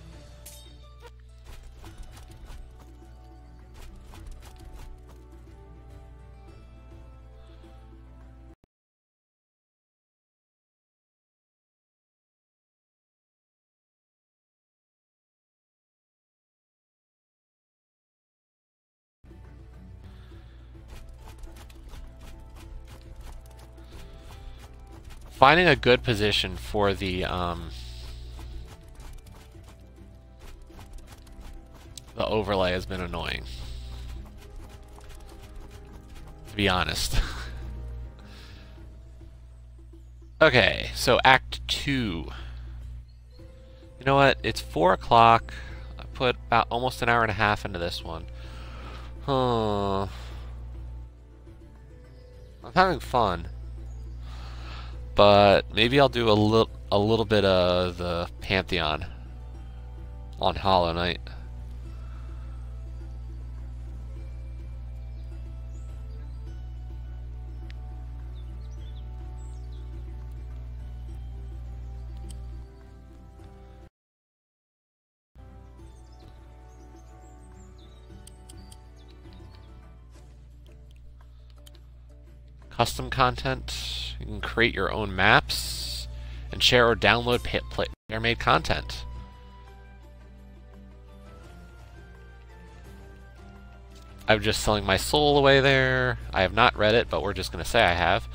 Finding a good position for the um, the overlay has been annoying, to be honest. Okay, so Act Two. You know what? It's four o'clock. I put about almost an hour and a half into this one. Huh. I'm having fun. But maybe I'll do a little a little bit of the Pantheon on Hollow Knight. Custom content. You can create your own maps and share or download player-made content. I'm just selling my soul away there. I have not read it, but we're just going to say I have.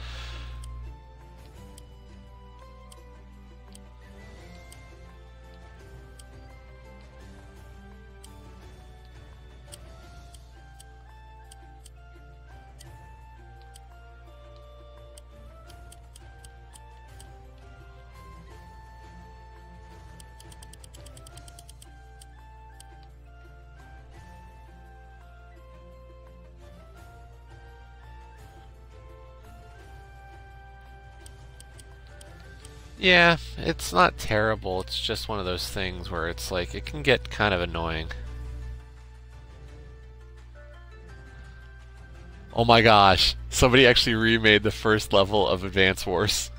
Yeah, it's not terrible. It's just one of those things where it's like, it can get kind of annoying. Oh my gosh, somebody actually remade the first level of Advance Wars.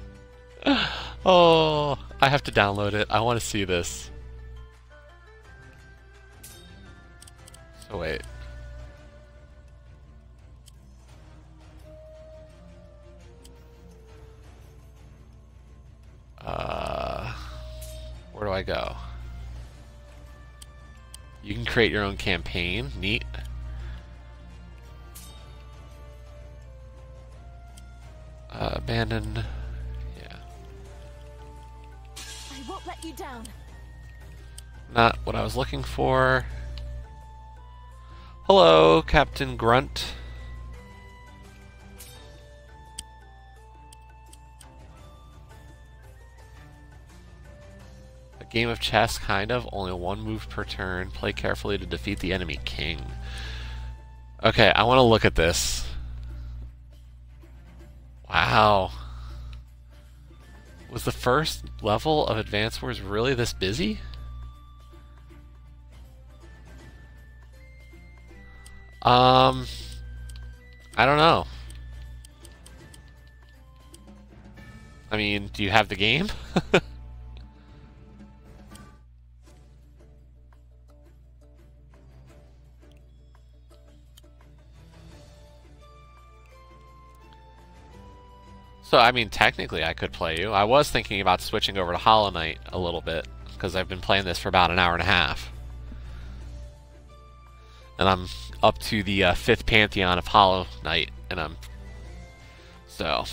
Oh, I have to download it. I want to see this. So wait. Uh, where do I go? You can create your own campaign. Neat. Uh, abandon. Yeah. I won't let you down. Not what I was looking for. Hello, Captain Grunt. A game of chess, kind of. Only one move per turn. Play carefully to defeat the enemy king. Okay, I want to look at this. Wow. Was the first level of Advance Wars really this busy? Um, I don't know. I mean, do you have the game? So, I mean, technically I could play you. I was thinking about switching over to Hollow Knight a little bit, because I've been playing this for about an hour and a half. And I'm up to the uh, fifth Pantheon of Hollow Knight, and I'm... So...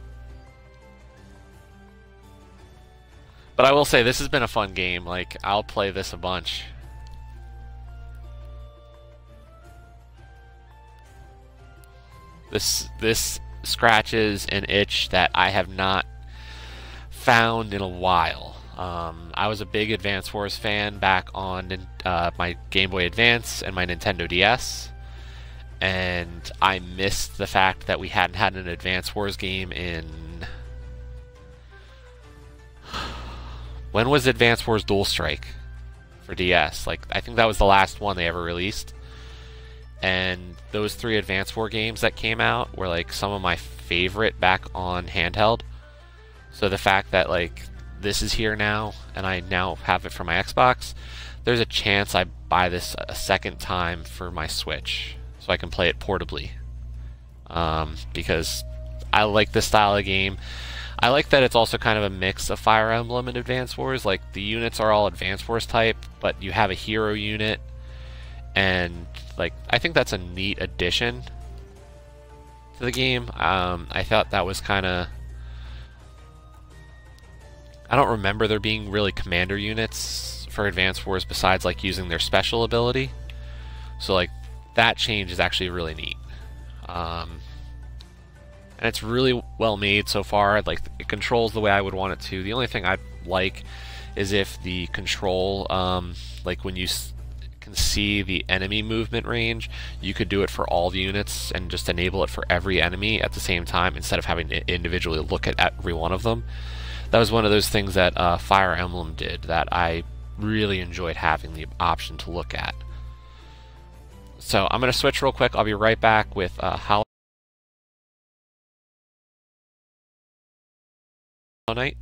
But I will say, this has been a fun game. Like, I'll play this a bunch. This, this scratches an itch that I have not found in a while. Um, I was a big Advance Wars fan back on uh, my Game Boy Advance and my Nintendo D S, and I missed the fact that we hadn't had an Advance Wars game in... When was Advance Wars Dual Strike for D S? Like, I think that was the last one they ever released. And those three Advance War games that came out were like some of my favorite back on handheld. So the fact that like this is here now and I now have it for my Xbox, there's a chance I buy this a second time for my Switch so I can play it portably. Um, because I like this style of game. I like that it's also kind of a mix of Fire Emblem and Advance Wars. Like, the units are all Advance Wars type, but you have a hero unit, and like I think that's a neat addition to the game. Um, I thought that was kind of... I don't remember there being really commander units for Advance Wars besides like using their special ability. So like that change is actually really neat. Um, and it's really well made so far. Like, it controls the way I would want it to. The only thing I'd like is if the control, um, like when you s can see the enemy movement range, you could do it for all the units and just enable it for every enemy at the same time instead of having to individually look at every one of them. That was one of those things that uh, Fire Emblem did that I really enjoyed having the option to look at. So I'm going to switch real quick. I'll be right back with uh, Hollow Knight.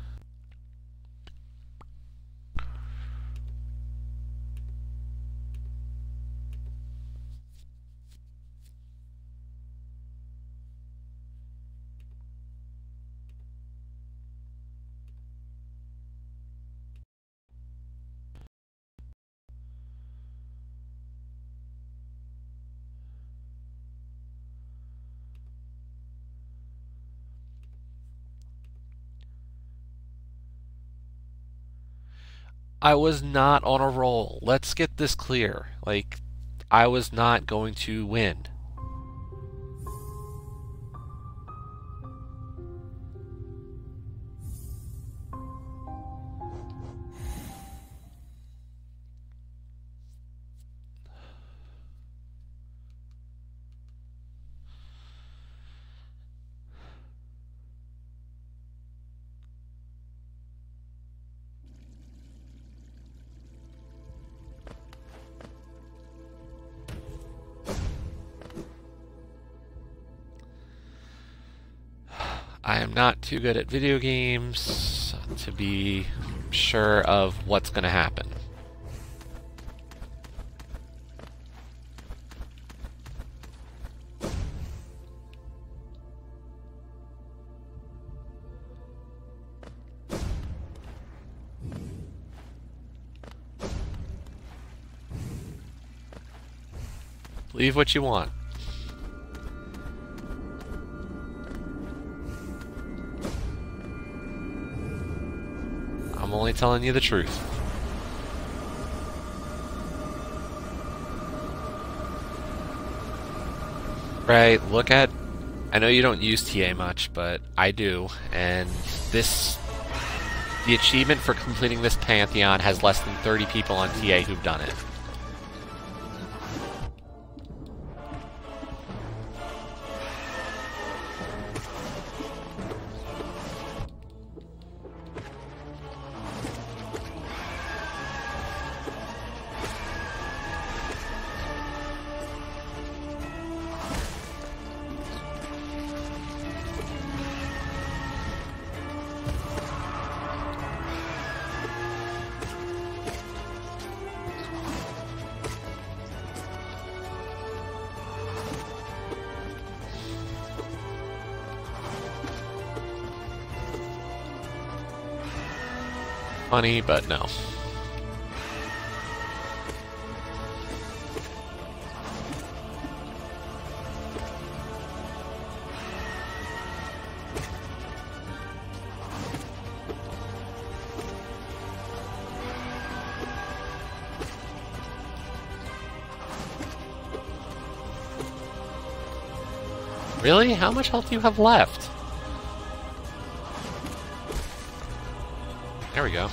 I was not on a roll. Let's get this clear. Like, I was not going to win. I am not too good at video games to be sure of what's going to happen. Leave what you want. I'm only telling you the truth. Right, look at... I know you don't use T A much, but I do, and this... The achievement for completing this Pantheon has less than thirty people on T A who've done it. Funny, but no. Really? How much health do you have left? There we go.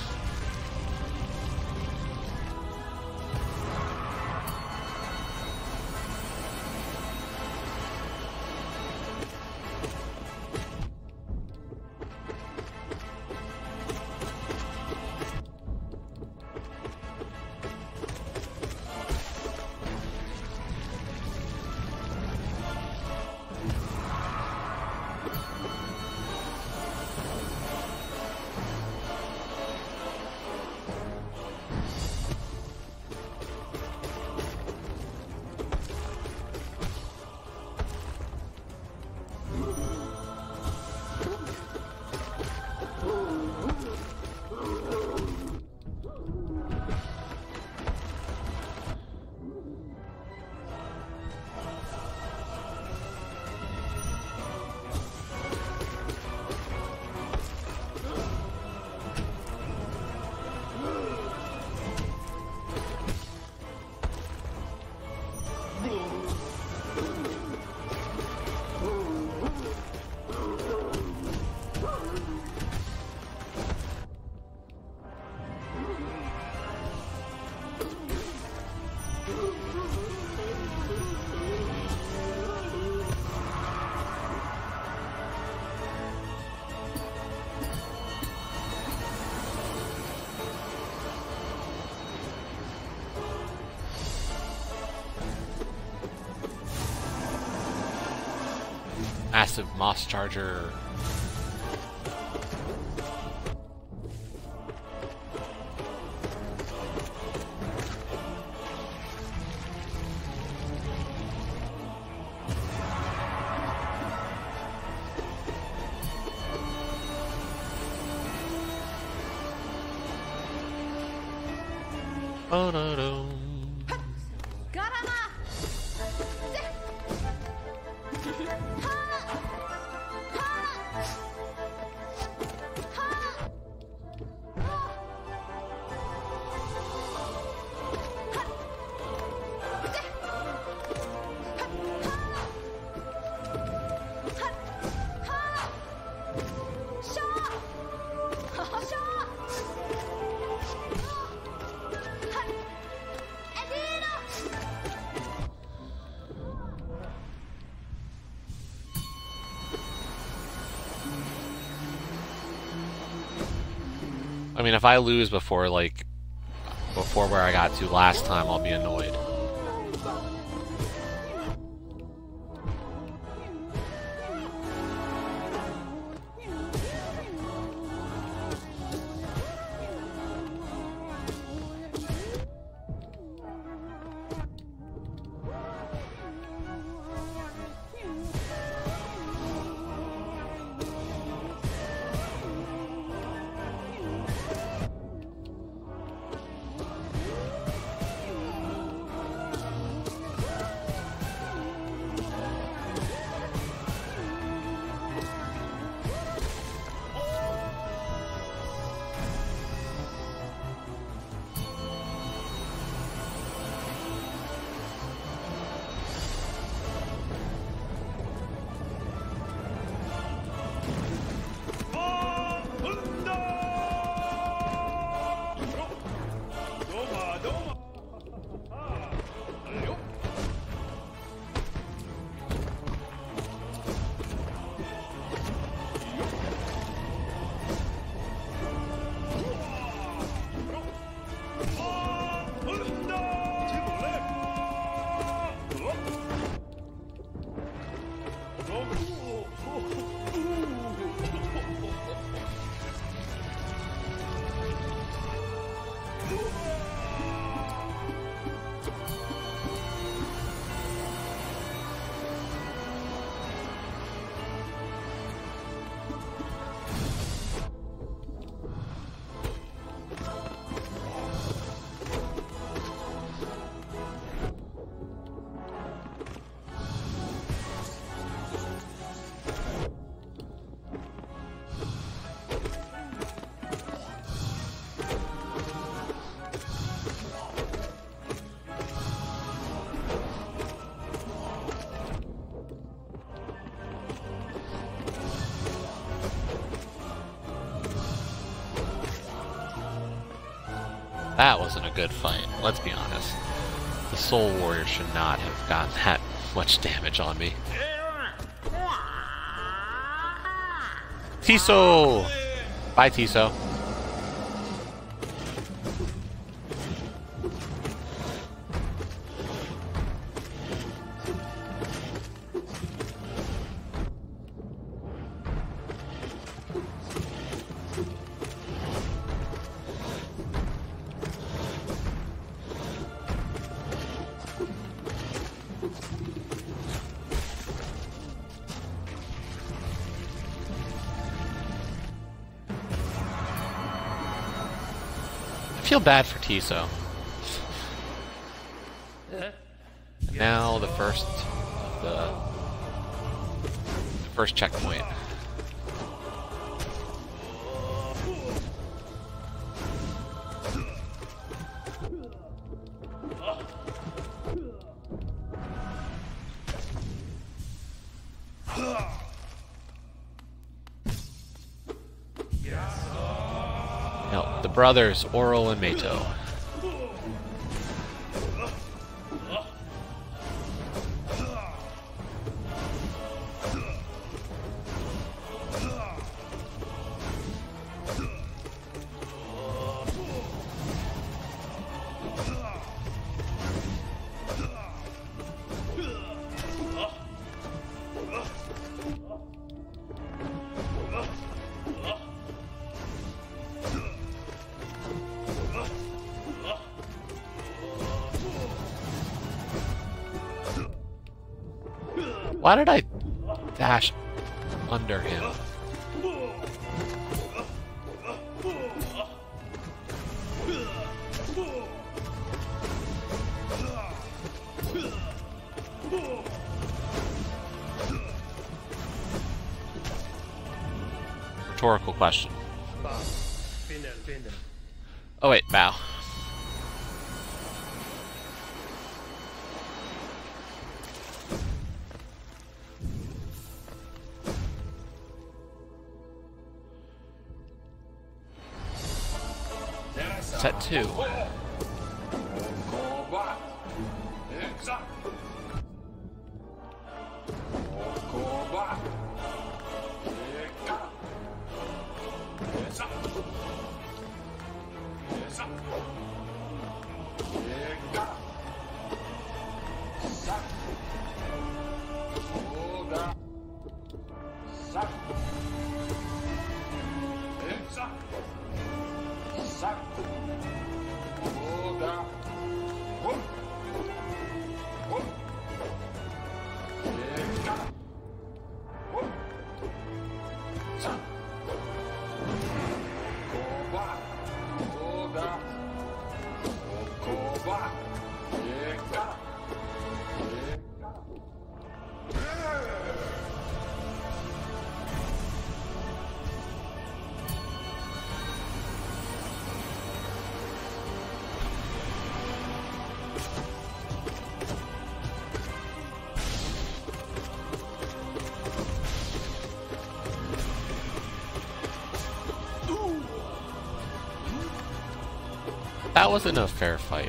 Massive moss charger. Oh no no. I mean, if I lose before, like, before where I got to last time, I'll be annoyed. That wasn't a good fight, let's be honest. The Soul Warrior should not have gotten that much damage on me. Tiso! Bye, Tiso. I feel bad for Tiso. And now the first the, the first checkpoint. No, the brothers, Oral and Mato. Why did I dash under him? Rhetorical question. Oh wait, bow. Set two. That wasn't a fair fight.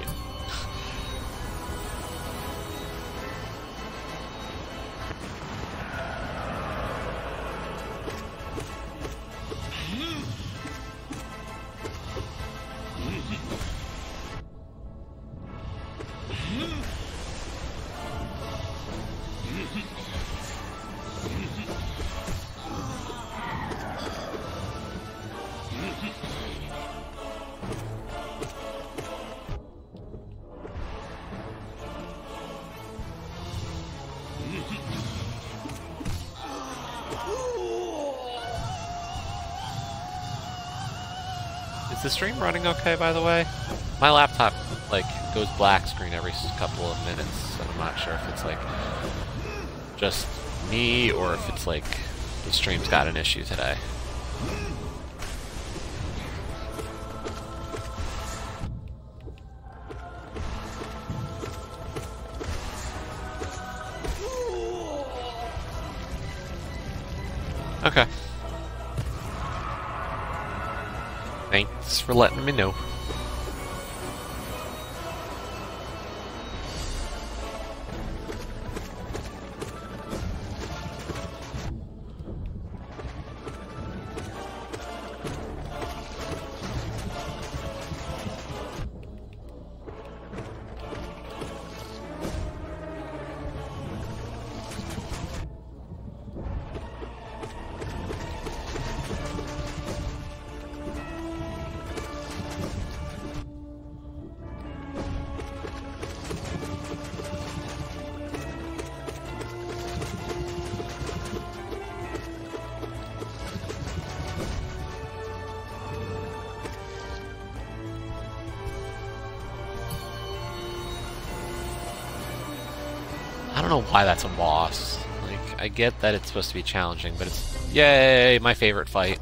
Is the stream running okay, by the way? My laptop, like, goes black screen every couple of minutes, and I'm not sure if it's, like, just me, or if it's, like, the stream's got an issue today. Okay. Thanks for letting me know. I don't know why that's a boss. Like, I get that it's supposed to be challenging, but it's... Yay! My favorite fight.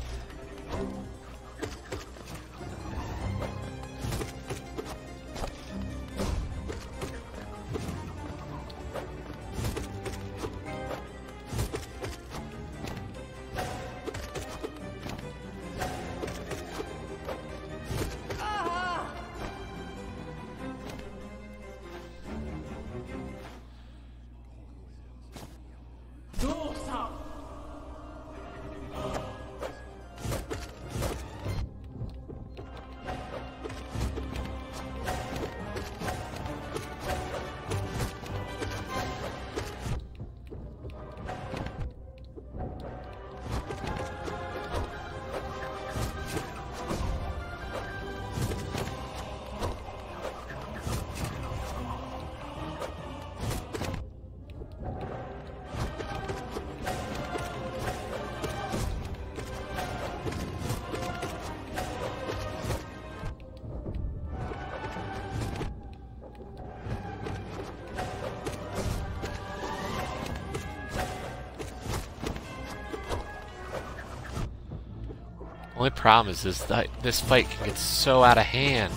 Only problem is this that this fight can get so out of hand.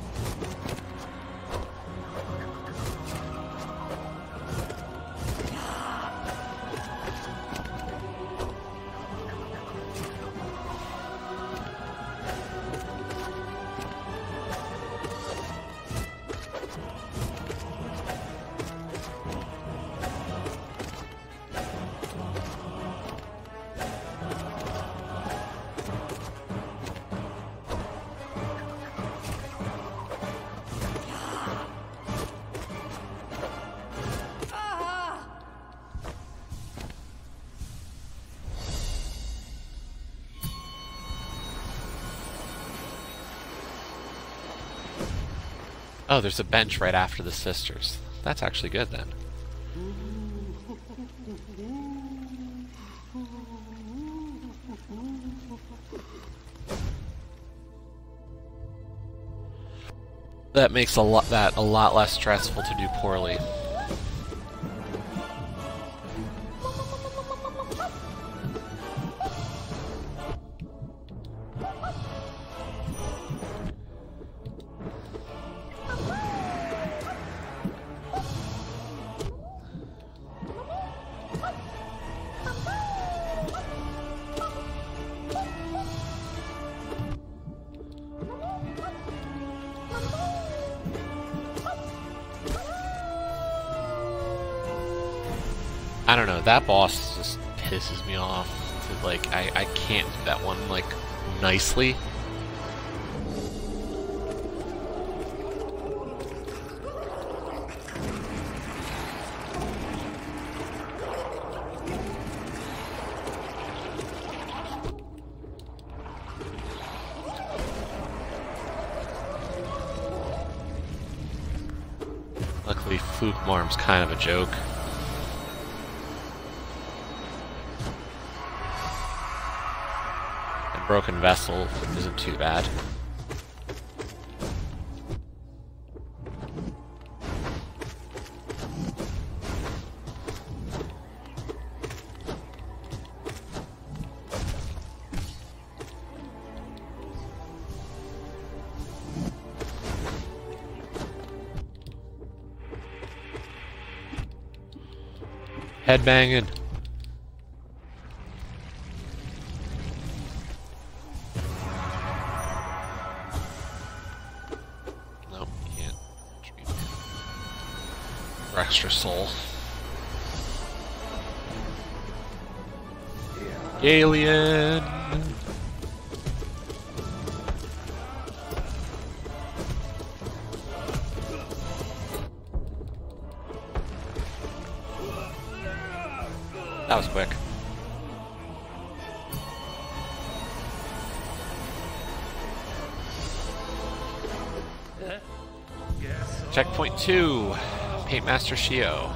Oh, there's a bench right after the sisters. That's actually good then. That makes a lot that a lot less stressful to do poorly. I don't know, that boss just pisses me off. Like, I, I can't do that one, like, nicely. Luckily, Flukemarm's kind of a joke. Broken Vessel isn't too bad. Headbanging. Extra soul. Alien. That was quick. Checkpoint two. Paint Master Shio.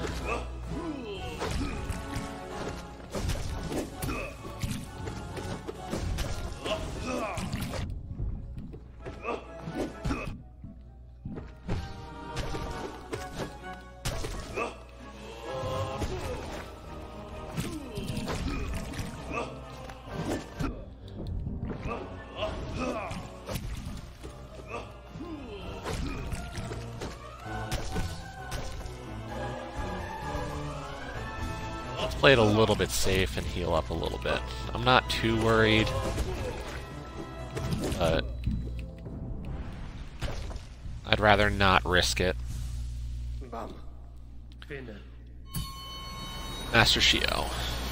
Let's play it a little bit safe and heal up a little bit. I'm not too worried, but I'd rather not risk it. Master Shio.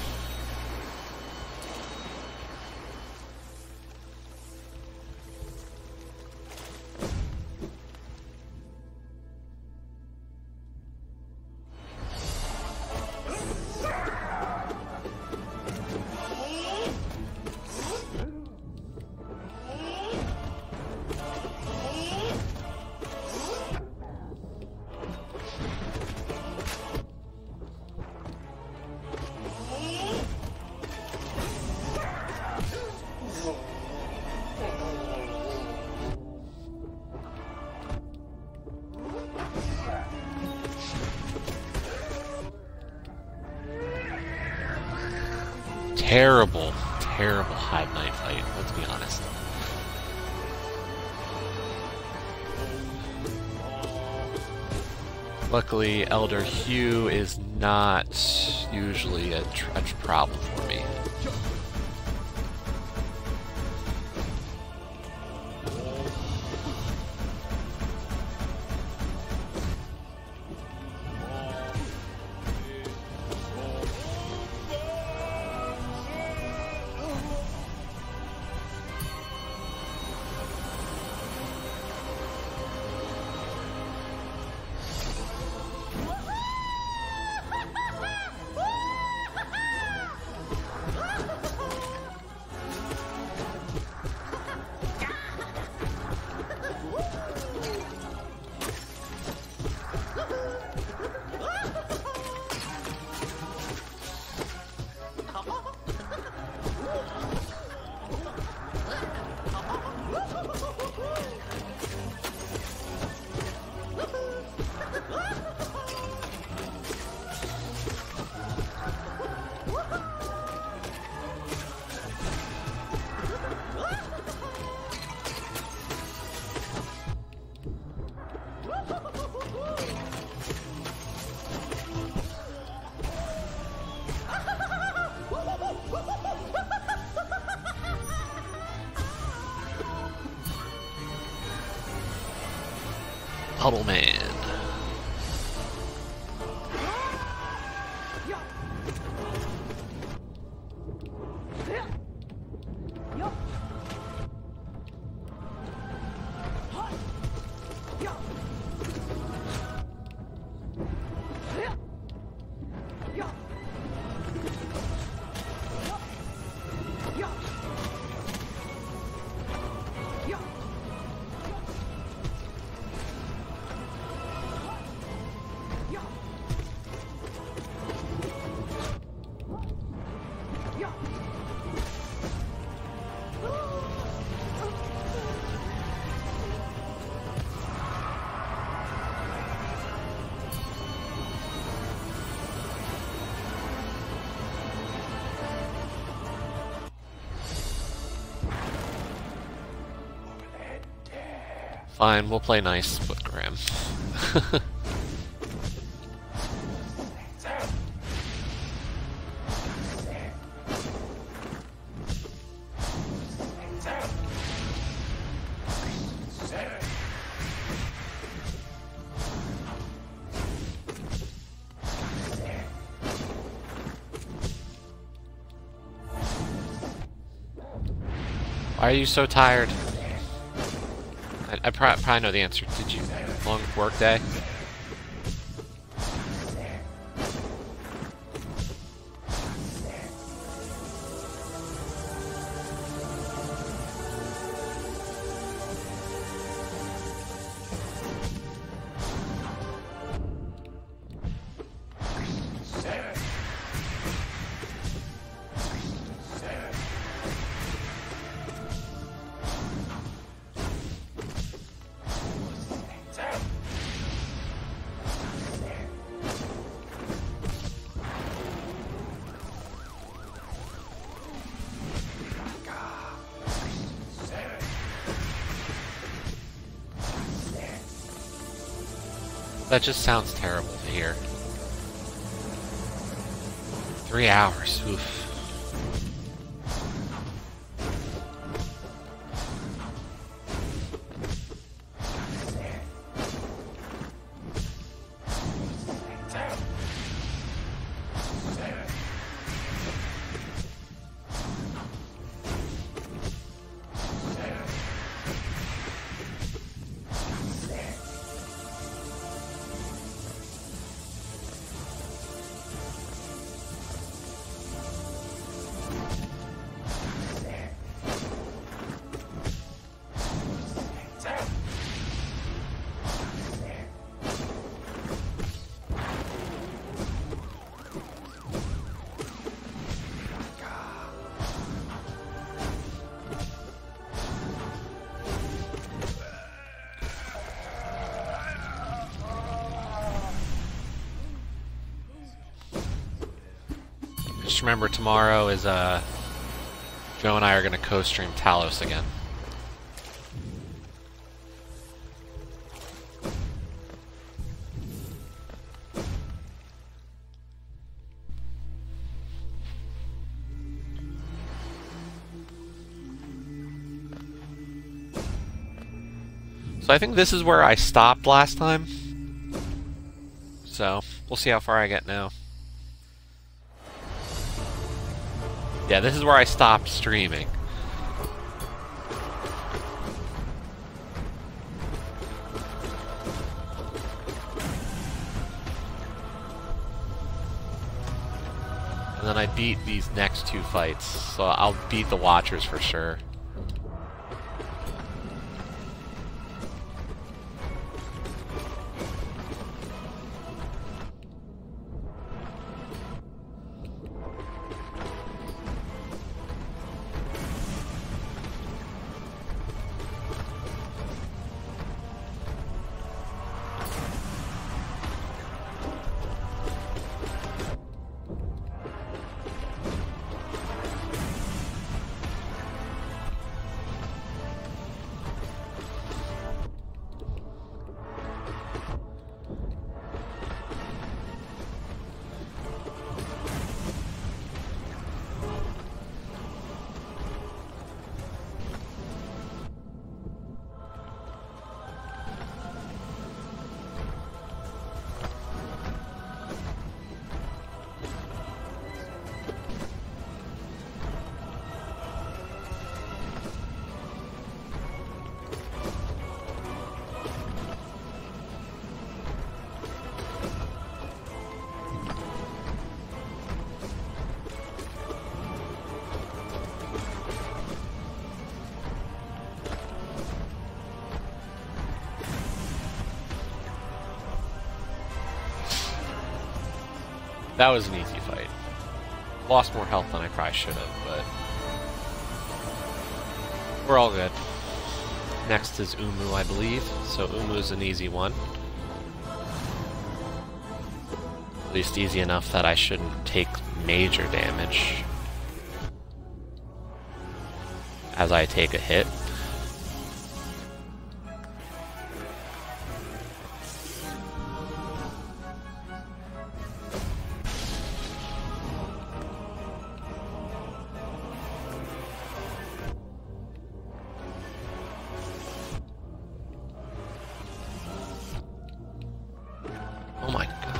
Terrible, terrible Hive Knight fight, let's be honest. Luckily, Elder Hugh is not usually a, tr a problem for me. Puddle Man. Fine, we'll play nice with Graham. Why are you so tired? I, I pro probably know the answer. Did you? Long work day? That just sounds terrible to hear. Three hours. Oof. Just remember, tomorrow is, uh, Joe and I are going to co-stream Talos again. So I think this is where I stopped last time. So, we'll see how far I get now. Yeah, this is where I stopped streaming. And then I beat these next two fights, so I'll beat the Watchers for sure. That was an easy fight. Lost more health than I probably should have, but we're all good. Next is Umu, I believe. So Umu's an easy one. At least easy enough that I shouldn't take major damage as I take a hit. Oh my god.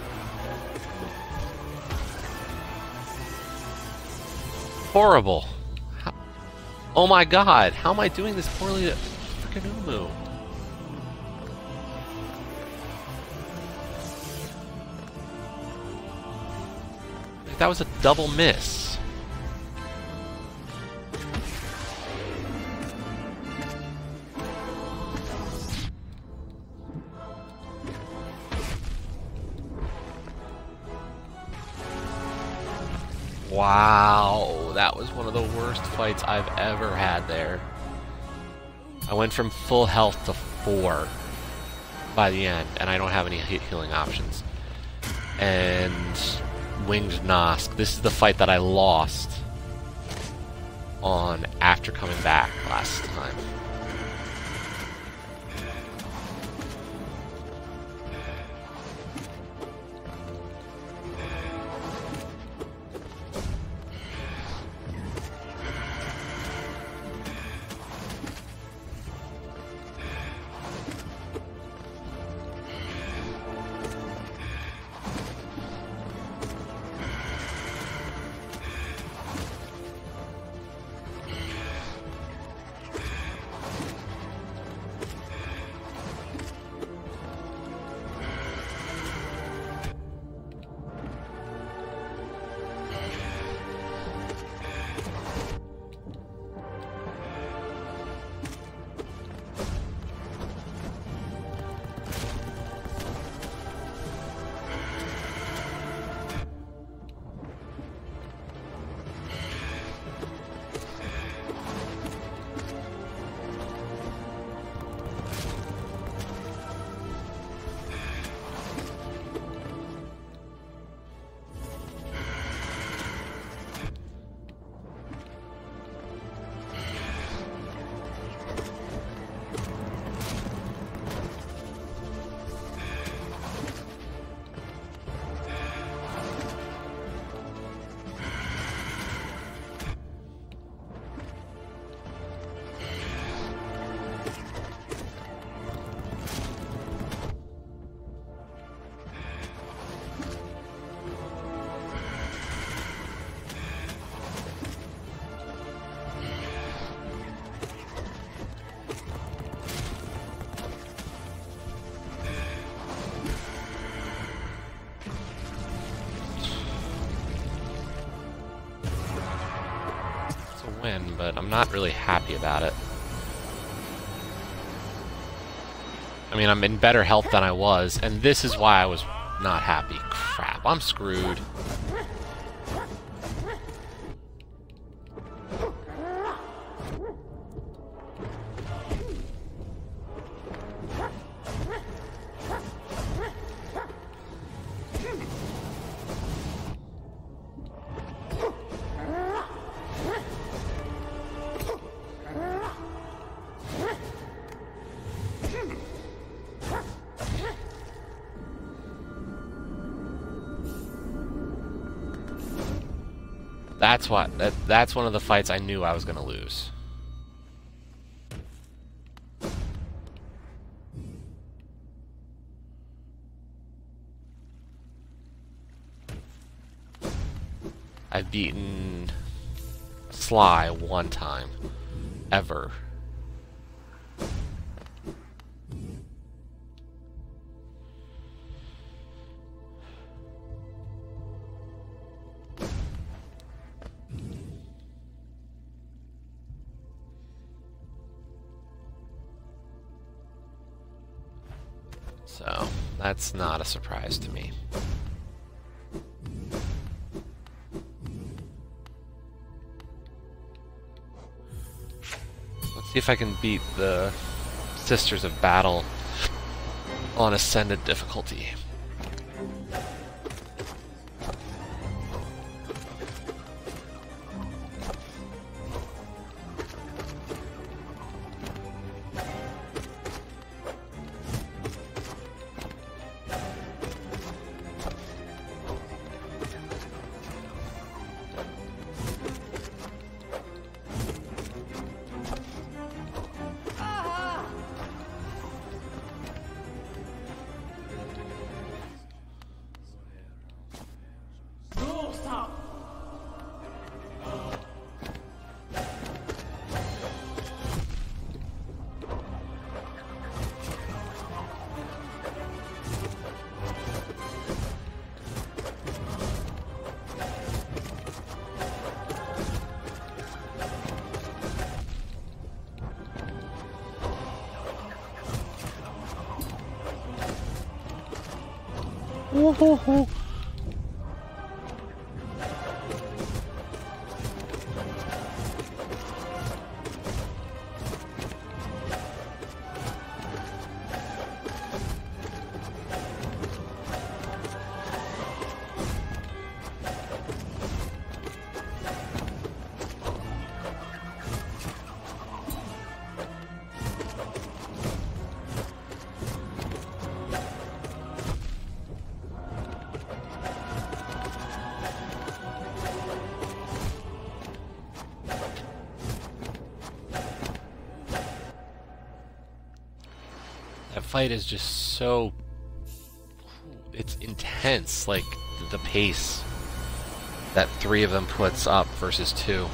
Horrible. How, oh my god, how am I doing this poorly to freaking Umu? That was a double miss. Wow, that was one of the worst fights I've ever had there. I went from full health to four by the end, and I don't have any healing options. And Winged Nosk. This is the fight that I lost on after coming back last time. win, but I'm not really happy about it. I mean, I'm in better health than I was, and this is why I was not happy. Crap, I'm screwed. That's what. That, that's one of the fights I knew I was going to lose. I've beaten Sly one time. Ever. So, that's not a surprise to me. Let's see if I can beat the Sisters of Battle on Ascended difficulty. Woohoo! That fight is just so... it's intense, like, the pace that three of them puts up versus two.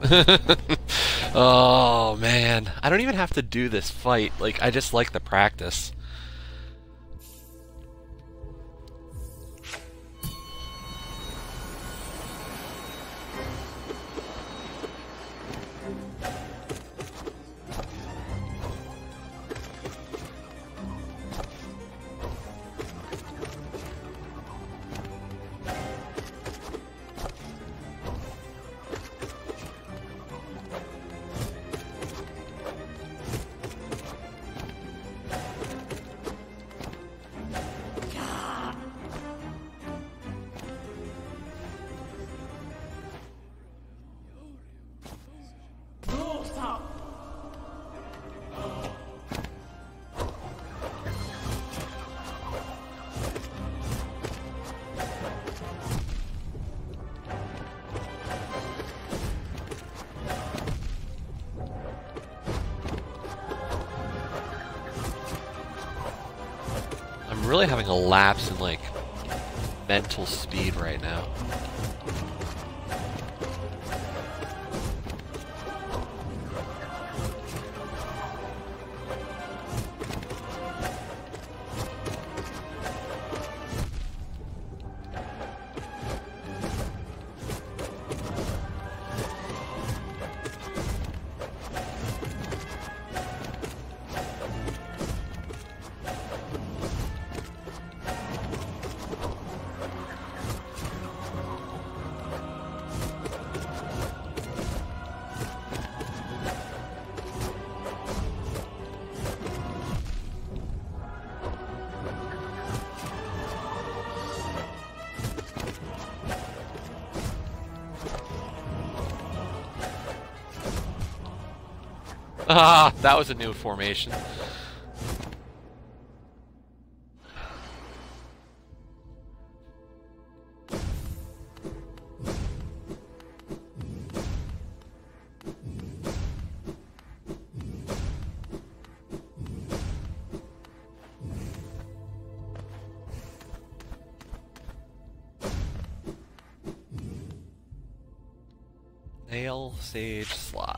Oh man, I don't even have to do this fight. Like, I just like the practice. I'm really having a lapse in, like, mental speed right now. Ah, that was a new formation. Nail, Sage, Sly.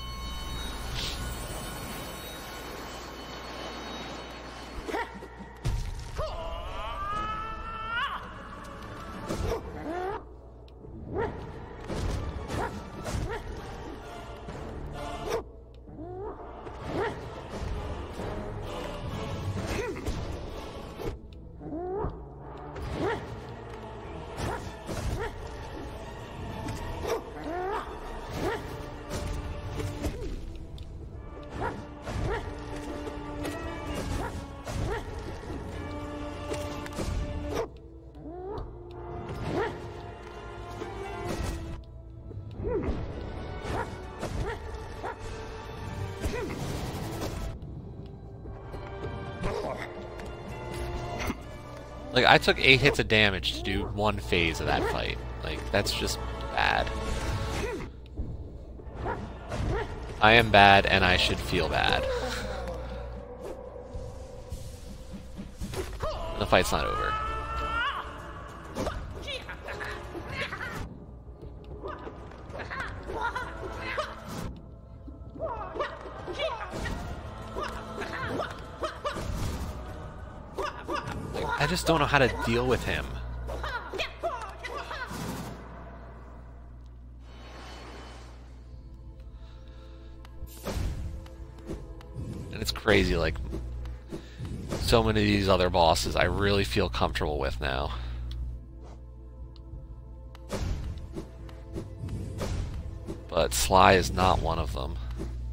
Like, I took eight hits of damage to do one phase of that fight. Like, that's just bad. I am bad, and I should feel bad. The fight's not over. I just don't know how to deal with him. And it's crazy, like, so many of these other bosses I really feel comfortable with now. But Sly is not one of them.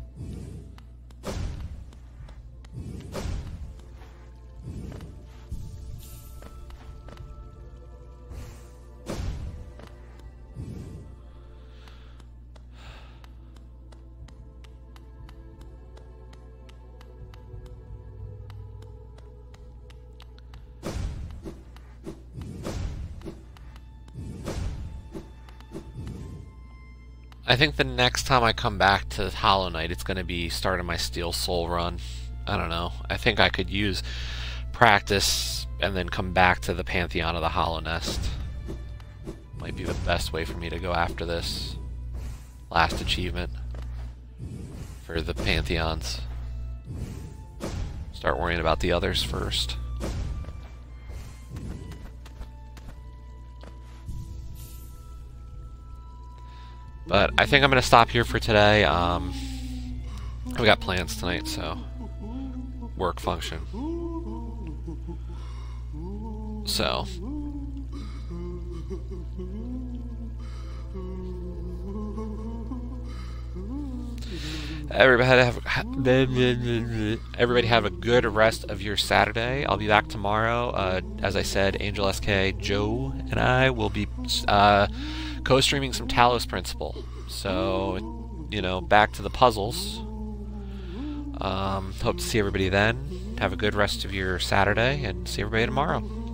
I think the next time I come back to Hollow Knight, it's going to be starting my Steel Soul run. I don't know. I think I could use practice and then come back to the Pantheon of the Hollow Nest. Might be the best way for me to go after this. last achievement for the Pantheons. Start worrying about the others first. But I think I'm going to stop here for today. Um, we got plans tonight, so work function. So everybody have everybody have a good rest of your Saturday. I'll be back tomorrow. Uh, as I said, Angel S K, Joe, and I will be uh, co-streaming some Talos Principle. So, you know, back to the puzzles. Um, hope to see everybody then. Have a good rest of your Saturday, and see everybody tomorrow.